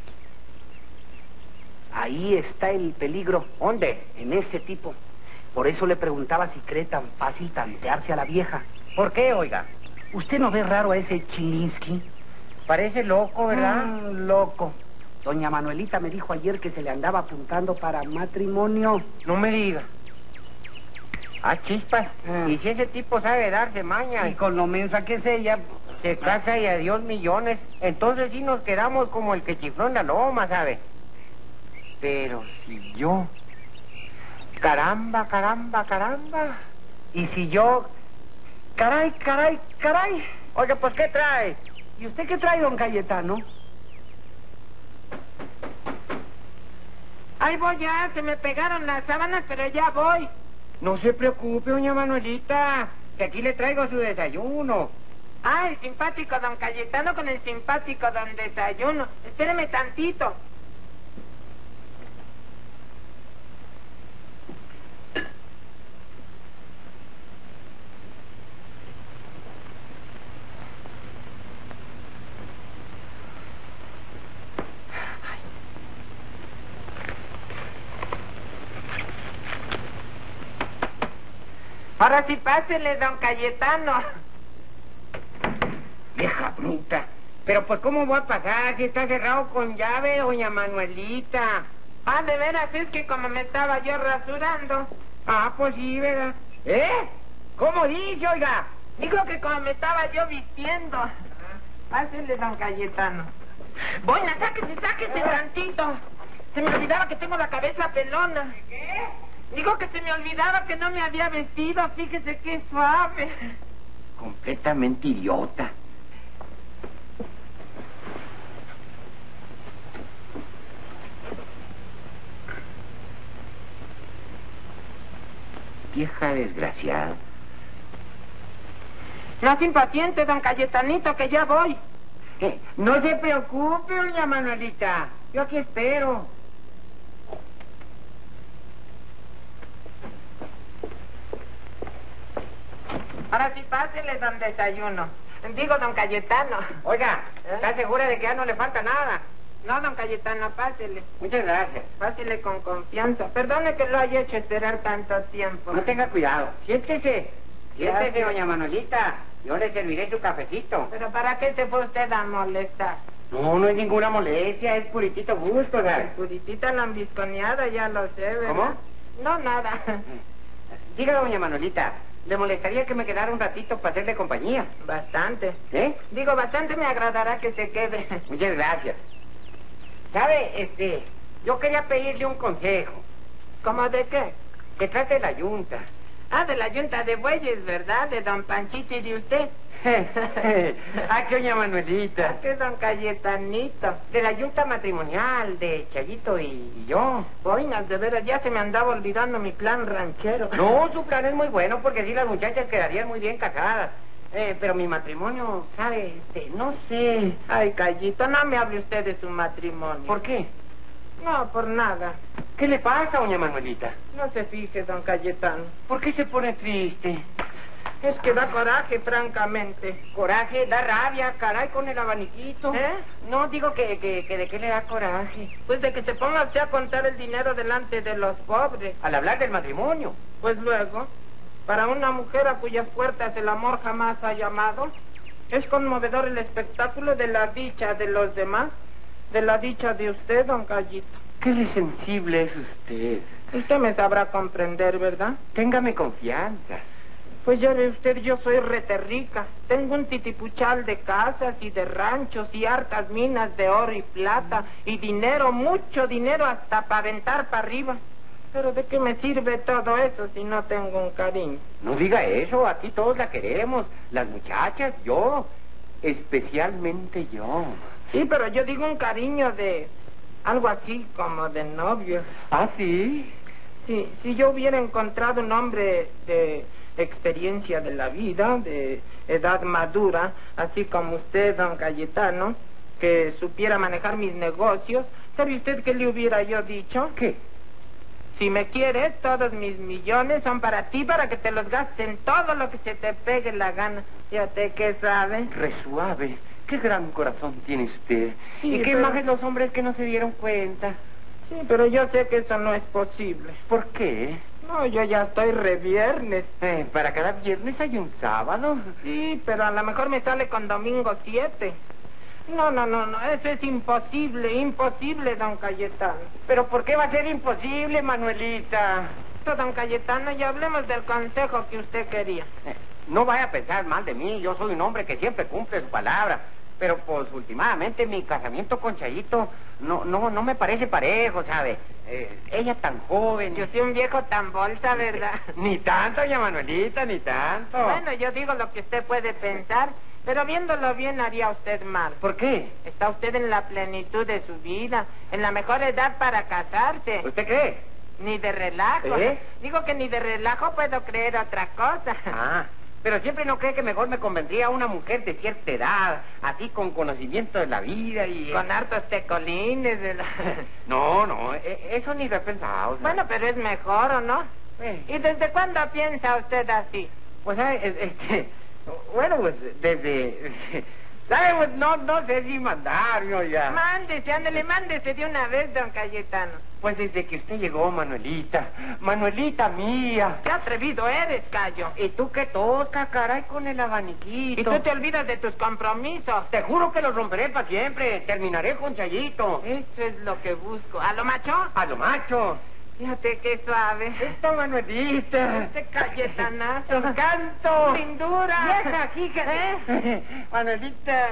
Ahí está el peligro. ¿Dónde? En ese tipo. Por eso le preguntaba si cree tan fácil tantearse a la vieja. ¿Por qué, oiga? ¿Usted no ve raro a ese Chilinsky? Parece loco, ¿verdad? Loco. Doña Manuelita me dijo ayer que se le andaba apuntando para matrimonio. No me diga. Ah, chispas. Ah. Y si ese tipo sabe darse maña, Y con lo mensa que es ella... se casa y adiós millones, entonces sí nos quedamos como el que chifló en la loma, ¿sabe? Pero si yo... Caramba. Y si yo... Caray. Oye, pues, ¿qué trae? ¿Y usted qué trae, don Cayetano? Ahí voy ya, se me pegaron las sábanas, pero ya voy. No se preocupe, doña Manuelita, que aquí le traigo su desayuno. Ah, el simpático don Cayetano con el simpático don Desayuno. Espéreme tantito. Ahora sí pásele, don Cayetano. Vieja bruta. Pero pues, ¿cómo voy a pasar si está cerrado con llave, doña Manuelita? Ah, de veras, es que como me estaba yo rasurando. Ah, pues sí, ¿verdad? ¿Eh? ¿Cómo dice, oiga? Digo que como me estaba yo vistiendo. Pásele, don Cayetano. Bueno, sáquese tantito. Se me olvidaba que tengo la cabeza pelona. ¿Qué? Digo que se me olvidaba que no me había vestido. Fíjese qué suave. Completamente idiota. Vieja desgraciada. No se impaciente, don Cayetanito, que ya voy. No se preocupe, doña Manuelita. Yo aquí espero. Ahora sí, pásele, don Desayuno. Digo, don Cayetano. Oiga, ¿está segura de que ya no le falta nada? No, don Cayetano, pásele. Muchas gracias. Pásele con confianza. Perdone que lo haya hecho esperar tanto tiempo. No tenga cuidado. Siéntese. Siéntese, Gracias. doña Manuelita. Yo le serviré su cafecito. ¿Pero para qué se fue usted a molestar? No, no es ninguna molestia, es puritito gusto, ¿sabes? Puritita lambisconeada, ya lo sé, ¿verdad? ¿Cómo? No, nada. Diga, doña Manuelita, ¿le molestaría que me quedara un ratito para hacerle compañía? Bastante. ¿Eh? Digo, bastante me agradará que se quede. Muchas gracias. ¿Sabe, yo quería pedirle un consejo. ¿Cómo de qué? Que trate la yunta. Ah, de la yunta de bueyes, ¿verdad? De don Panchito y de usted. Ah, que doña Manuelita. Ah, que don Cayetanito. De la yunta matrimonial de Chayito y yo. Boinas, de veras, ya se me andaba olvidando mi plan ranchero. No, su plan es muy bueno porque así las muchachas quedarían muy bien casadas. Pero mi matrimonio, ¿sabe? No sé. Ay, Cayito, no me hable usted de su matrimonio. ¿Por qué? No, por nada. ¿Qué le pasa, doña Manuelita? No se fije, don Cayetano. ¿Por qué se pone triste? Es que da coraje, francamente. Coraje, da rabia, caray, con el abaniquito. ¿Eh? No, digo que de qué le da coraje. Pues de que se ponga usted a contar el dinero delante de los pobres. Al hablar del matrimonio. Pues luego, para una mujer a cuyas puertas el amor jamás ha llamado, es conmovedor el espectáculo de la dicha de los demás, de la dicha de usted, don Cayito. Qué sensible es usted. Usted me sabrá comprender, ¿verdad? Téngame confianza. Pues ya ve usted, yo soy rica. Tengo un titipuchal de casas y de ranchos y hartas minas de oro y plata y dinero, mucho dinero hasta para aventar para arriba. Pero ¿de qué me sirve todo eso si no tengo un cariño? No diga eso, aquí todos la queremos. Las muchachas, yo. Especialmente yo. Sí, pero yo digo un cariño de... algo así como de novios. ¿Ah, sí? Sí, si yo hubiera encontrado un hombre de experiencia de la vida, de edad madura, así como usted, don Cayetano, que supiera manejar mis negocios, ¿sabe usted qué le hubiera yo dicho? ¿Qué? Si me quieres, todos mis millones son para ti, para que te los gastes en todo lo que se te pegue la gana. Fíjate que sabe. Resuave. Qué gran corazón tiene usted. Sí, y qué pero... imagen los hombres que no se dieron cuenta. Sí, pero yo sé que eso no es posible. ¿Por qué? No, yo ya estoy reviernes. Para cada viernes hay un sábado. Sí, pero a lo mejor me sale con domingo 7. No, eso es imposible, don Cayetano. ¿Pero por qué va a ser imposible, Manuelita? Don Cayetano, ya hablemos del consejo que usted quería. No vaya a pensar mal de mí, yo soy un hombre que siempre cumple su palabra. Pero pues últimamente mi casamiento con Chayito no me parece parejo, ¿sabe? Ella tan joven. Yo soy un viejo tan bolsa, ¿verdad? Ni tanto, doña Manuelita, ni tanto. Bueno, yo digo lo que usted puede pensar, pero viéndolo bien haría usted mal. ¿Por qué? Está usted en la plenitud de su vida, en la mejor edad para casarse. ¿Usted cree? Ni de relajo. Digo que ni de relajo puedo creer otra cosa. Ah, pero siempre no cree que mejor me convendría una mujer de cierta edad, así con conocimiento de la vida y... Con hartos tecolines, ¿verdad? No, eso ni lo he pensado. ¿Sabes? Bueno, pero es mejor, ¿o no? ¿Y desde cuándo piensa usted así? Pues, bueno, pues, desde... ¿Sabe? Pues, no sé si mandar, yo ya... Mándese de una vez, don Cayetano. Pues desde que usted llegó, Manuelita mía. ¡Qué atrevido eres, Cayo! ¿Y tú qué toca, caray, con el abaniquito? ¿Y tú te olvidas de tus compromisos? Te juro que los romperé para siempre. Terminaré con Chayito. Eso es lo que busco. ¿A lo macho? A lo macho. Fíjate qué suave. Esta Manuelita. Este Cayetanazo. ¡Encanto! ¡Lindura! ¡Vieja, fíjate! Manuelita...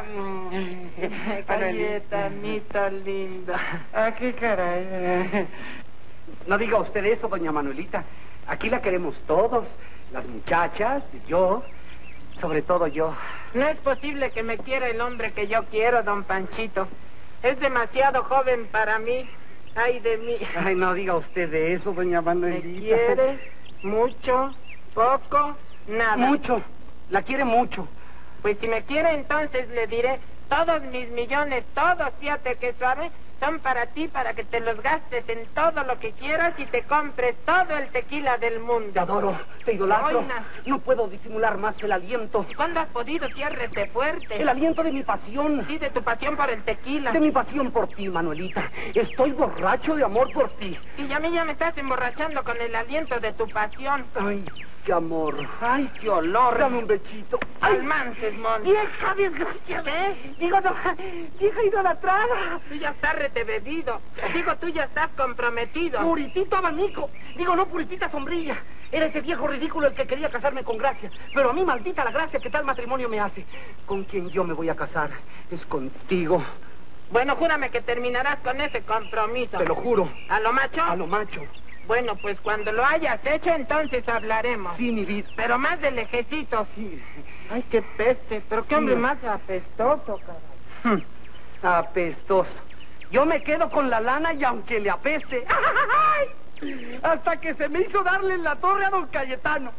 Cayetanito lindo. Ah, qué caray. No diga usted eso, doña Manuelita. Aquí la queremos todos. Las muchachas, yo, sobre todo yo. No es posible que me quiera el hombre que yo quiero, don Panchito. Es demasiado joven para mí. Ay de mí. Ay, no diga usted de eso, doña Manuelita. ¿Me quiere? ¿Mucho? ¿Poco? Nada. Mucho. La quiere mucho. Pues si me quiere, entonces le diré todos mis millones, todos, fíjate que suave, son para ti, para que te los gastes en todo lo que quieras y te compres todo el tequila del mundo. Te adoro, te idolatro. Oina. No puedo disimular más el aliento. ¿Cuándo has podido? Ciérrete fuerte. El aliento de mi pasión. Sí, de tu pasión por el tequila. De mi pasión por ti, Manuelita. Estoy borracho de amor por ti. Y a mí ya me estás emborrachando con el aliento de tu pasión. Ay, qué amor. Ay, qué olor. Dame un bechito. Almances, mon. Vieja desgraciada. Digo, no, vieja idolatrada. Tú ya estás rete bebido. Digo, tú ya estás comprometido. Puritito abanico. Digo, no, puritita sombrilla. Era ese viejo ridículo el que quería casarme con Gracia. Pero a mí, maldita la gracia que tal matrimonio me hace. Con quien yo me voy a casar es contigo. Bueno, júrame que terminarás con ese compromiso. Te lo juro. ¿A lo macho? A lo macho. Bueno, pues cuando lo hayas hecho, entonces hablaremos. Sí, mi vida. Pero más de lejecito. Sí. Ay, qué peste. Pero qué hombre Sí. más apestoso, caray. Apestoso. Yo me quedo con la lana y aunque le apeste. ¡Ay! Hasta que se me hizo darle en la torre a don Cayetano.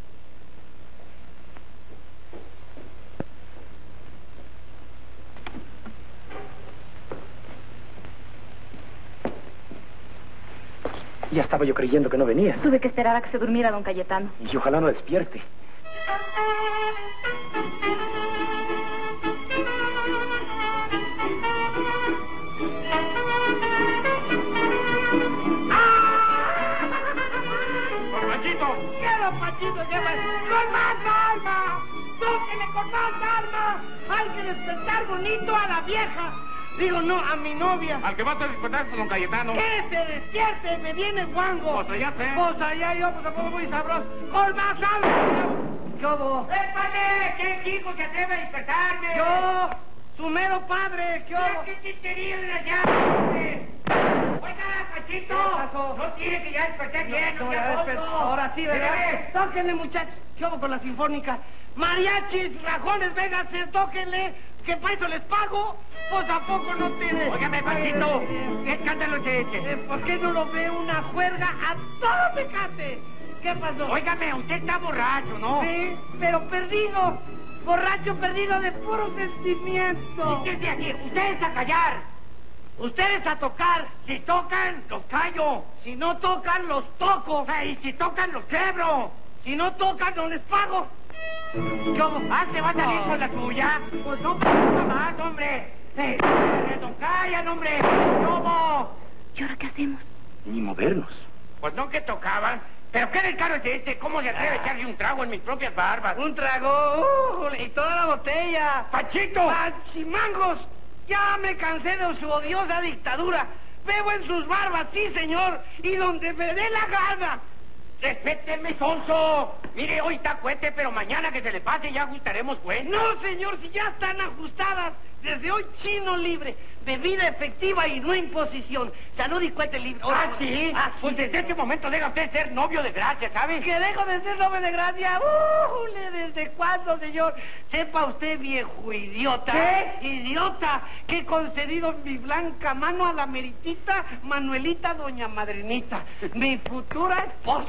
Ya estaba yo creyendo que no venía. Tuve que esperar a que se durmiera don Cayetano. Y ojalá no despierte. ¡Pachito! ¡Quiero, Pachito! ¡Con más arma! ¡Tóquele con más arma! ¡Hay que despertar bonito a la vieja! Digo, no, a mi novia. Al que vas a despertar con don Cayetano. ¡Que se despierte! ¡Me viene guango! Pues allá sé. Pues allá yo, pues tampoco muy sabroso. ¡Con más arma! ¿Qué hubo? ¡Épale! ¿Quién chico se atreve a despertarme? ¡Yo! ¡Su mero padre! ¿Qué hubo? ¡Qué chistería de la llave! Oiga, Pachito. ¿Qué pasó? No quiere que ya desperté bien, No, no ya sea despertó. tonto. Ahora sí, ¿verdad? Mire, Tóquenle, muchachos. ¿Qué hubo con la sinfónica? Mariachis, rajones, véngase, tóquenle. ¿Qué para eso les pago? Pues ¿a poco no tiene? Óigame, Pachito, ¿qué escándalo es ese? ¿Por qué no lo ve una juerga a todo mecate? ¿Qué pasó? Óigame, usted está borracho, ¿no? Sí, pero perdido. Borracho perdido de puro sentimiento. ¿Qué se hace? Ustedes a callar. Ustedes a tocar. Si tocan, los callo. Si no tocan, los toco. Y si tocan, los quebro. Si no tocan, no les pago. ¿Cómo? ¿Se va a salir con la tuya? Pues no pasa más, hombre. No callan, hombre. ¿Cómo? ¿Y ahora qué hacemos? Ni movernos. Pues no que tocaban. ¿Pero qué descaro es este? ¿Cómo se atreve a echarle un trago en mis propias barbas? Un trago. Y toda la botella. ¡Pachito! ¡Pachimangos! Ya me cansé de su odiosa dictadura. Bebo en sus barbas, sí, señor. Y donde me dé la gana. ¡Respéteme, sonso! Mire, hoy está cuete, pero mañana que se le pase ya ajustaremos cuentas. No, señor, si ya están ajustadas. Desde hoy, chino libre. Bebida efectiva y no imposición. Salud y cuete libre. ¿Ah, sí? Pues desde señor. este momento deja usted ser novio de Gracia, ¿sabe? Que dejo de ser novio de gracia. ¿Desde cuándo, señor? Sepa usted, viejo idiota. ¿Qué? Idiota, que he concedido mi blanca mano a la meritita Manuelita Doña Madrinita, mi futura esposa.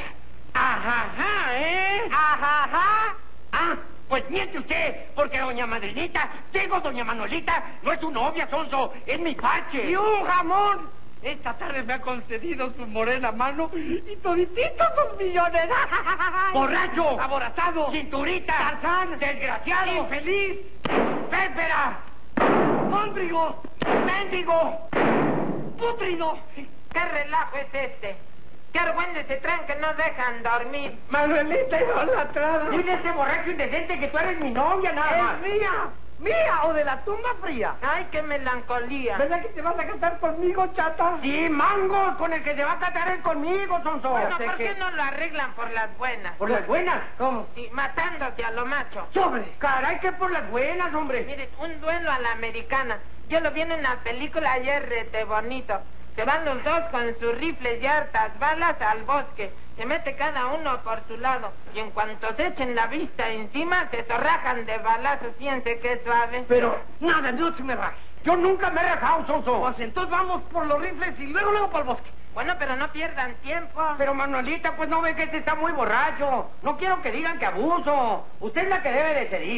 Ajá, ¿eh? Ajá. Ah, pues miente usted, porque doña Madrinita, digo doña Manuelita, no es su novia, sonso, es mi pache. ¡Y un jamón! Esta tarde me ha concedido su morena mano y todititos sus millones. ¡Borracho! ¡Aborazado! ¡Cinturita! ¡Tarzán! ¡Desgraciado! ¡Infeliz! ¡Péspera! ¡Móndrigo! ¡Mendigo! ¡Pútrido! ¿Qué relajo es este? ¿Qué argüendes se traen que no dejan dormir? Manuelita idolatrada. Dile a ese borracho indecente que tú eres mi novia, nada más. ¡Es mía! ¡Mía! ¡O de la tumba fría! Ay, qué melancolía. ¿Verdad que te vas a casar conmigo, chata? Sí, mango, con el que se va a casar es conmigo, sonso. Bueno, sé ¿por que- qué no lo arreglan por las buenas? ¿Por las buenas? ¿Cómo? Sí, matándose a lo macho. ¡Sobre! Caray, que por las buenas, hombre. Miren, un duelo a la americana. Yo lo vi en la película ayer, rete bonito. Se van los dos con sus rifles y hartas balas al bosque. Se mete cada uno por su lado. Y en cuanto se echen la vista encima, se torrajan de balazos. Fíjense qué suave. Pero, nada, no se me raje. Yo nunca me he rajado, sonso. Pues entonces vamos por los rifles y luego por el bosque. Bueno, pero no pierdan tiempo. Pero Manuelita, pues no ve que este está muy borracho. No quiero que digan que abuso. Usted es la que debe decidir.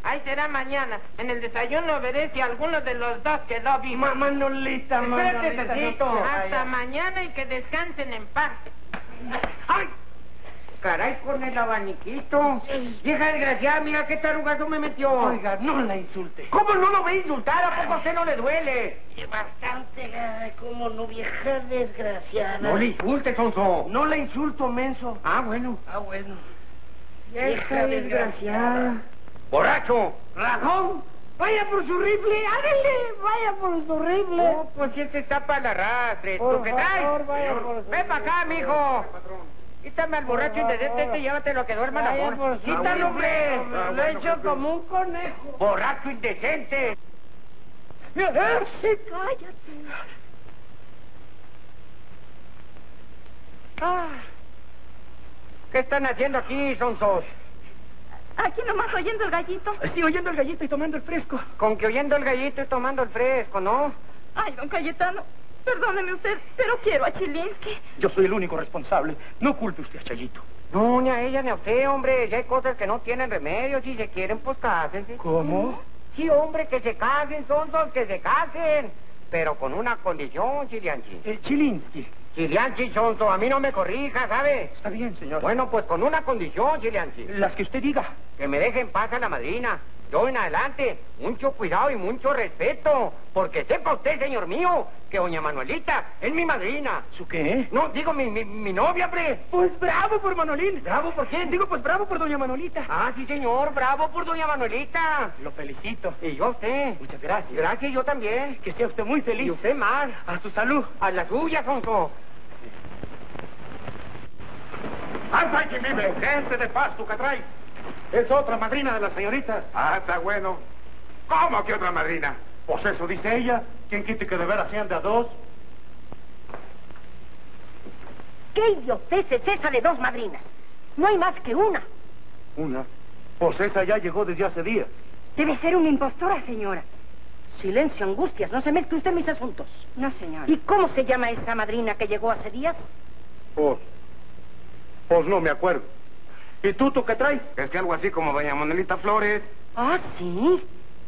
Ahí será mañana. En el desayuno veré si alguno de los dos quedó vivo. Manolita, Espérate tantito. Hasta mañana y que descansen en paz. ¡Ay! Caray, con el abaniquito. Vieja desgraciada, mira qué tarugazo me metió. Oiga, no la insulte. ¿Cómo no lo ve insultar? ¿A poco a usted no le duele? Bastante, como no, vieja desgraciada. No le insulte, sonso. No la insulto, menso. Ah, bueno. Bueno. Vieja desgraciada. ¡Borracho! ¿Razón? Vaya por su rifle, ándale, vaya por su rifle. No, pues si este está para el arrastre. ¿Tú qué traes? vaya por su Ven para acá, mijo. Quítame al borracho indecente y llévatelo a que duerma la mona. ¡Quítalo, hombre! Lo he hecho como un conejo. ¡Borracho indecente! Cállate. ¿Qué están haciendo aquí, sonsos? Aquí nomás oyendo el gallito. Estoy oyendo el gallito y tomando el fresco. Con que oyendo el gallito y tomando el fresco, ¿no? Ay, don Cayetano, perdóneme usted, pero quiero a Chilinsky. Yo soy el único responsable. No culpe usted a Chayito. No, ni a ella ni a usted, hombre. Si hay cosas que no tienen remedio, si se quieren, pues cásense. ¿Cómo? Sí, hombre, que se casen, sonsos, que se casen. Pero con una condición, Chilianchi. Chilinsky. Chilianchi, sonso, a mí no me corrija, ¿sabe? Está bien, señor. Bueno, pues con una condición, Chilianchi. Las que usted diga. Que me dejen paz a la madrina. Yo en adelante, mucho cuidado y mucho respeto. Porque sepa usted, señor mío, que doña Manuelita es mi madrina. ¿Su qué? No, digo mi novia, hombre. Pues bravo por Manolín. ¿Bravo por quién? Digo, pues bravo por doña Manolita. Ah, sí, señor, bravo por doña Manuelita. Lo felicito. Y yo a usted. Muchas gracias. Gracias, yo también. Que sea usted muy feliz. Y usted más. A su salud. A la suya, sonso. ¡Alza aquí, vive! ¡Gente de paz, tú que traes! Es otra madrina de la señorita. Ah, está bueno. ¿Cómo que otra madrina? Pues eso dice ella. ¿Quién quite que de veras sean de a dos? ¿Qué idiotez es esa de dos madrinas? No hay más que una. Una. Pues esa ya llegó desde hace días. Debe ser una impostora, señora. Silencio, Angustias, no se mezcle usted en mis asuntos. No, señora. ¿Y cómo se llama esa madrina que llegó hace días? Pues no me acuerdo. ¿Y tú qué traes? Es que algo así como doña Manuelita Flores. Ah, ¿sí?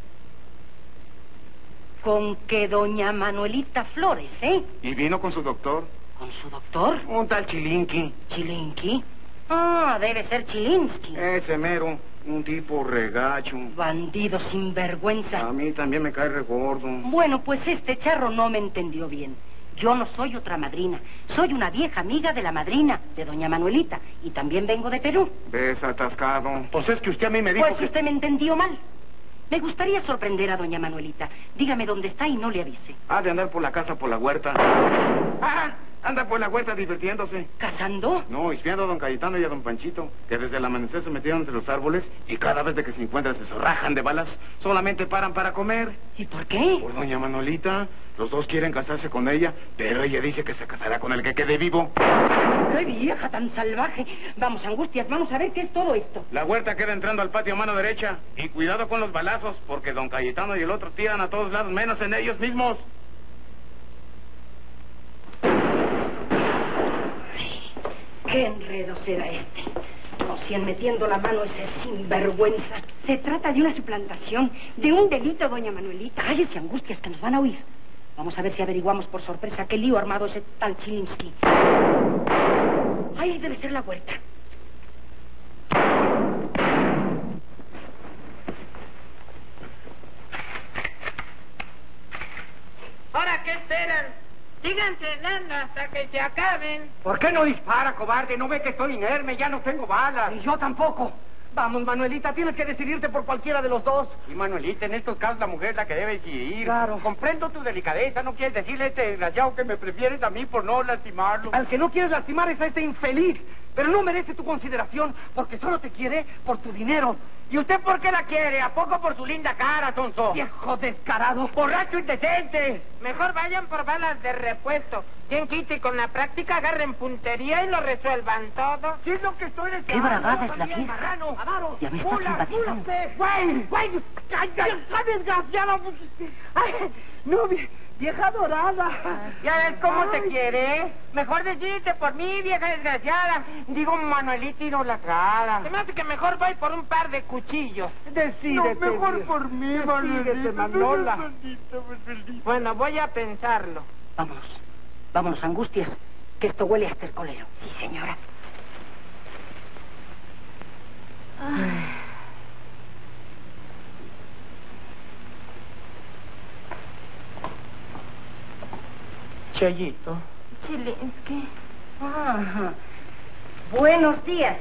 Con que doña Manuelita Flores, ¿eh? ¿Y vino con su doctor? ¿Con su doctor? Un tal Chilinqui. ¿Chilinqui? Ah, debe ser Chilinsky. Ese mero. Un tipo regacho. Bandido sinvergüenza. A mí también me cae regordo. Bueno, pues este charro no me entendió bien. Yo no soy otra madrina. Soy una vieja amiga de la madrina, de doña Manuelita. Y también vengo de Perú. ¿Ves, atascado? Pues es que usted a mí me dijo Pues que... usted me entendió mal. Me gustaría sorprender a doña Manuelita. Dígame dónde está y no le avise. Ha de andar por la casa, por la huerta. ¡Ah! Anda por la huerta divirtiéndose. ¿Casando? No, espiando a don Cayetano y a don Panchito, que desde el amanecer se metieron entre los árboles y cada vez de que se encuentran se rajan de balas. Solamente paran para comer. ¿Y por qué? Por doña Manolita. Los dos quieren casarse con ella, pero ella dice que se casará con el que quede vivo. ¡Qué vieja tan salvaje! Vamos, Angustias, vamos a ver qué es todo esto. La huerta queda entrando al patio a mano derecha. Y cuidado con los balazos, porque don Cayetano y el otro tiran a todos lados, menos en ellos mismos. ¿Qué enredo será este? O si en metiendo la mano ese sinvergüenza. Se trata de una suplantación, de un delito, doña Manuelita. Cállese, Angustias, que nos van a oír. Vamos a ver si averiguamos por sorpresa qué lío ha armado ese tal Chilinsky. Ahí debe ser la huerta. ¿Ahora qué esperan? Sigan cenando hasta que se acaben. ¿Por qué no dispara, cobarde? ¿No ve que estoy inerme? Ya no tengo balas. Y yo tampoco. Vamos, Manuelita, tienes que decidirte por cualquiera de los dos. Y Manuelita, en estos casos la mujer es la que debe decidir. Claro. Comprendo tu delicadeza. No quieres decirle a este desgraciado que me prefieres a mí por no lastimarlo. Al que no quieres lastimar es a este infeliz. Pero no merece tu consideración porque solo te quiere por tu dinero. ¿Y usted por qué la quiere? ¿A poco por su linda cara, tonso? ¡Viejo descarado! ¡Borracho indecente! Mejor vayan por balas de repuesto. Quien quite y con la práctica agarren puntería y lo resuelvan todo. ¿Qué es lo que estoy ¡Qué bragada es la fiesta! Ya me está simpatizando. ¡Güey! ¡Güey! ¡Ay, desgraciado! ¡Ay! No, vieja dorada. ¿Ya ves cómo te quiere? Mejor decídete por mí, vieja desgraciada. Digo, Manuelita idolatrada. Se me hace que mejor voy por un par de cuchillos. Decídete. No, mejor vieja. por mí, Decídete, Manuelita. Manola. Bueno, voy a pensarlo. Vámonos, Angustias, que esto huele a estercolero. Sí, señora. Chayito. Chilinsky. Ajá. Buenos días.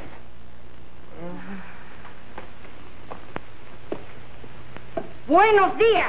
Buenos días.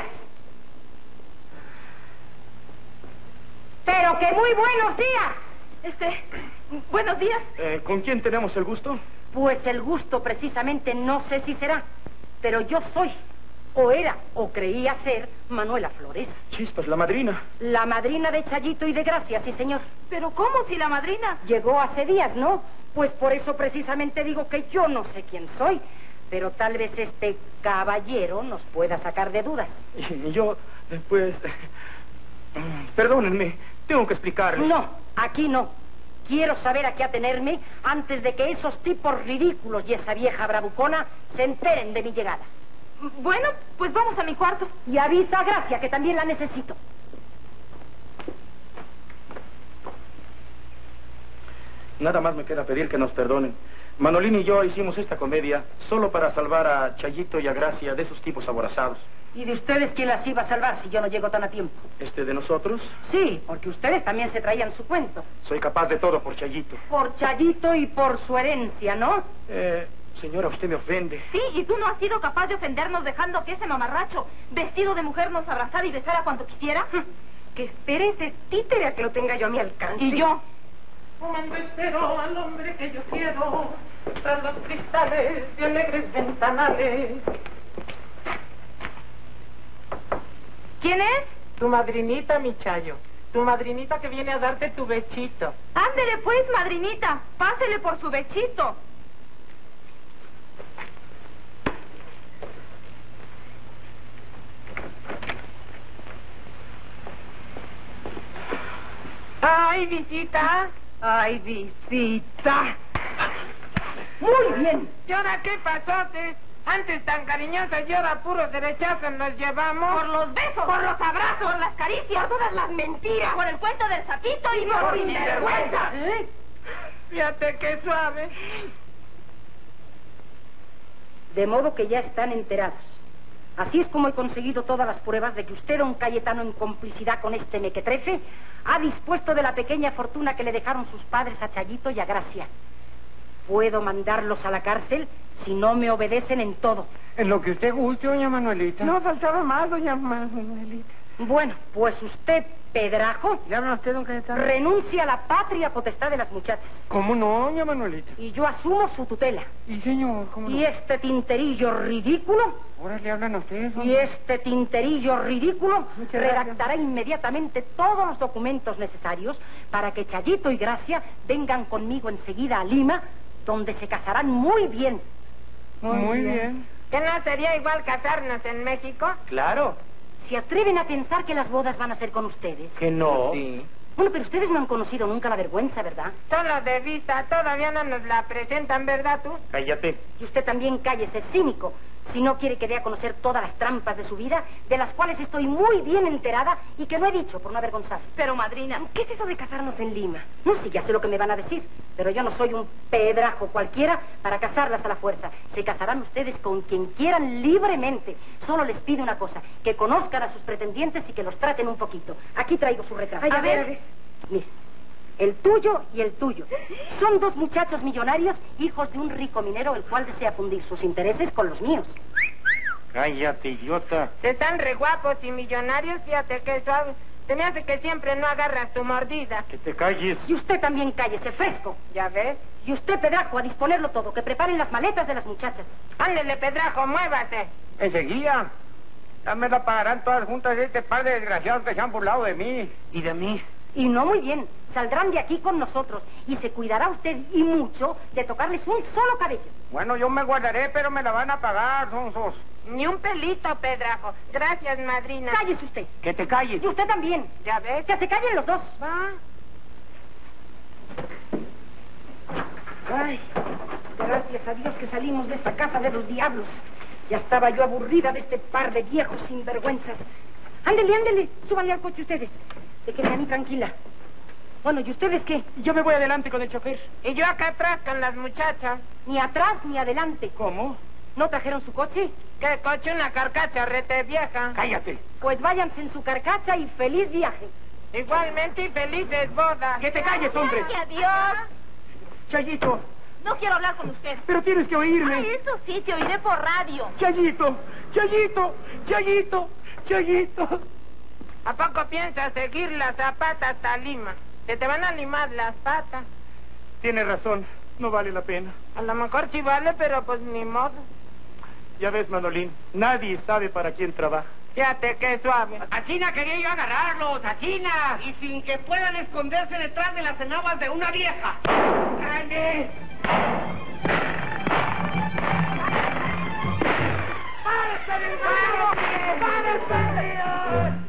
Pero que muy buenos días. Buenos días. ¿Con quién tenemos el gusto? Pues el gusto precisamente no sé si será, pero yo soy, o era, o creía ser, Manuela Flores. Chispas, la madrina. La madrina de Chayito y de Gracia, sí, señor. ¿Pero cómo si la madrina? Llegó hace días, ¿no? Pues por eso precisamente digo que yo no sé quién soy, pero tal vez este caballero nos pueda sacar de dudas. Y yo, pues... Perdónenme, tengo que explicarles. No, aquí no. Quiero saber a qué atenerme antes de que esos tipos ridículos y esa vieja bravucona se enteren de mi llegada. Bueno, pues vamos a mi cuarto. Y avisa a Gracia, que también la necesito. Nada más me queda pedir que nos perdonen. Manolín y yo hicimos esta comedia solo para salvar a Chayito y a Gracia de esos tipos aborazados. ¿Y de ustedes quién las iba a salvar si yo no llego tan a tiempo? ¿De nosotros? Sí, porque ustedes también se traían su cuento. Soy capaz de todo por Chayito. Por Chayito y por su herencia, ¿no? Señora, usted me ofende. Sí, y tú no has sido capaz de ofendernos dejando que ese mamarracho, vestido de mujer, nos abrazara y besara cuanto quisiera. Que espere ese títere a que lo tenga yo a mi alcance. Y yo. Cuando espero al hombre que yo quiero, tras los cristales de alegres ventanales. ¿Quién es? Tu madrinita, mi Chayo. Tu madrinita que viene a darte tu bechito. Ándele pues, madrinita. Pásele por su bechito. ¡Ay, visita! ¡Ay, visita! Muy bien. ¿Y ahora qué pasó? Antes tan cariñosas y ahora puros derechazos nos llevamos. Por los besos, por los abrazos, por las caricias, por todas las mentiras, por el cuento del sapito y por sinvergüenza. Fíjate qué suave. De modo que ya están enterados. Así es como he conseguido todas las pruebas de que usted, don Cayetano, en complicidad con este mequetrefe, ha dispuesto de la pequeña fortuna que le dejaron sus padres a Chayito y a Gracia. Puedo mandarlos a la cárcel si no me obedecen en todo. En lo que usted guste, doña Manuelita. No faltaba más, doña Manuelita. Bueno, pues usted, Pedrajo, ¿Le habla usted, don Cayetano? renuncia a la patria potestad de las muchachas. ¿Cómo no, doña Manuelita? Y yo asumo su tutela. Y señor, ¿cómo no? Y este tinterillo ridículo, Ahora le hablan a ustedes, y este tinterillo ridículo Muchas redactará inmediatamente todos los documentos necesarios para que Chayito y Gracia vengan conmigo enseguida a Lima, donde se casarán muy bien. Muy bien. ¿Que no sería igual casarnos en México? Claro. ¿Se atreven a pensar que las bodas van a ser con ustedes? Que no. Sí. Bueno, pero ustedes no han conocido nunca la vergüenza, ¿verdad? Solo de vista, todavía no nos la presentan, ¿verdad tú? Cállate. Y usted también cállese, cínico, si no quiere que dé a conocer todas las trampas de su vida, de las cuales estoy muy bien enterada y que no he dicho por no avergonzar. Pero, madrina, ¿Qué es eso de casarnos en Lima? No, sí, ya sé lo que me van a decir, pero yo no soy un pedrajo cualquiera para casarlas a la fuerza. Se casarán ustedes con quien quieran libremente. Solo les pido una cosa, que conozcan a sus pretendientes y que los traten un poquito. Aquí traigo su retrato. Ay, a ver. Mire, el tuyo y el tuyo. Son dos muchachos millonarios, hijos de un rico minero, el cual desea fundir sus intereses con los míos. Cállate, idiota. Están re guapos y millonarios, fíjate que suave. Se me hace que siempre no agarras tu mordida. Que te calles. Y usted también cállese, fresco. ¿Ya ves? Y usted, Pedrajo, a disponerlo todo, que preparen las maletas de las muchachas. Ándele, Pedrajo, muévase. Enseguida. Ya me la pagarán todas juntas este par de desgraciados que se han burlado de mí. ¿Y de mí? Y no muy bien. Saldrán de aquí con nosotros y se cuidará usted y mucho de tocarles un solo cabello. Bueno, yo me guardaré, pero me la van a pagar, sonsos. Ni un pelito, Pedrajo. Gracias, madrina. Cállese usted. Que te calles. Y usted también. ¿Ya ves? Que se callen los dos. Va. Ay, gracias a Dios que salimos de esta casa de los diablos. Ya estaba yo aburrida de este par de viejos sinvergüenzas. Ándele, ándele, súbanle al coche ustedes. Déjenme a mí tranquila. Bueno, ¿y ustedes qué? Yo me voy adelante con el chofer. Y yo acá atrás con las muchachas. Ni atrás ni adelante. ¿Cómo? ¿No trajeron su coche? ¿Qué coche? Una carcacha rete vieja. Cállate. Pues váyanse en su carcacha y feliz viaje. Igualmente y felices bodas. Que te calles, hombre. Adiós. Chayito, No quiero hablar con usted. pero tienes que oírme. Ay, eso sí, te oiré por radio. Chayito, Chayito, Chayito, Chayito. ¿A poco piensas seguir la zapata hasta Lima? Se te van a limar las patas. Tienes razón, no vale la pena. A lo mejor sí vale, pero pues ni modo. Ya ves, Manolín, nadie sabe para quién trabaja. Fíjate qué suave. A China quería yo agarrarlos, a China. Y sin que puedan esconderse detrás de las enaguas de una vieja. ¡Grande! ¡Párese, mi hermano! ¡Párese, Dios!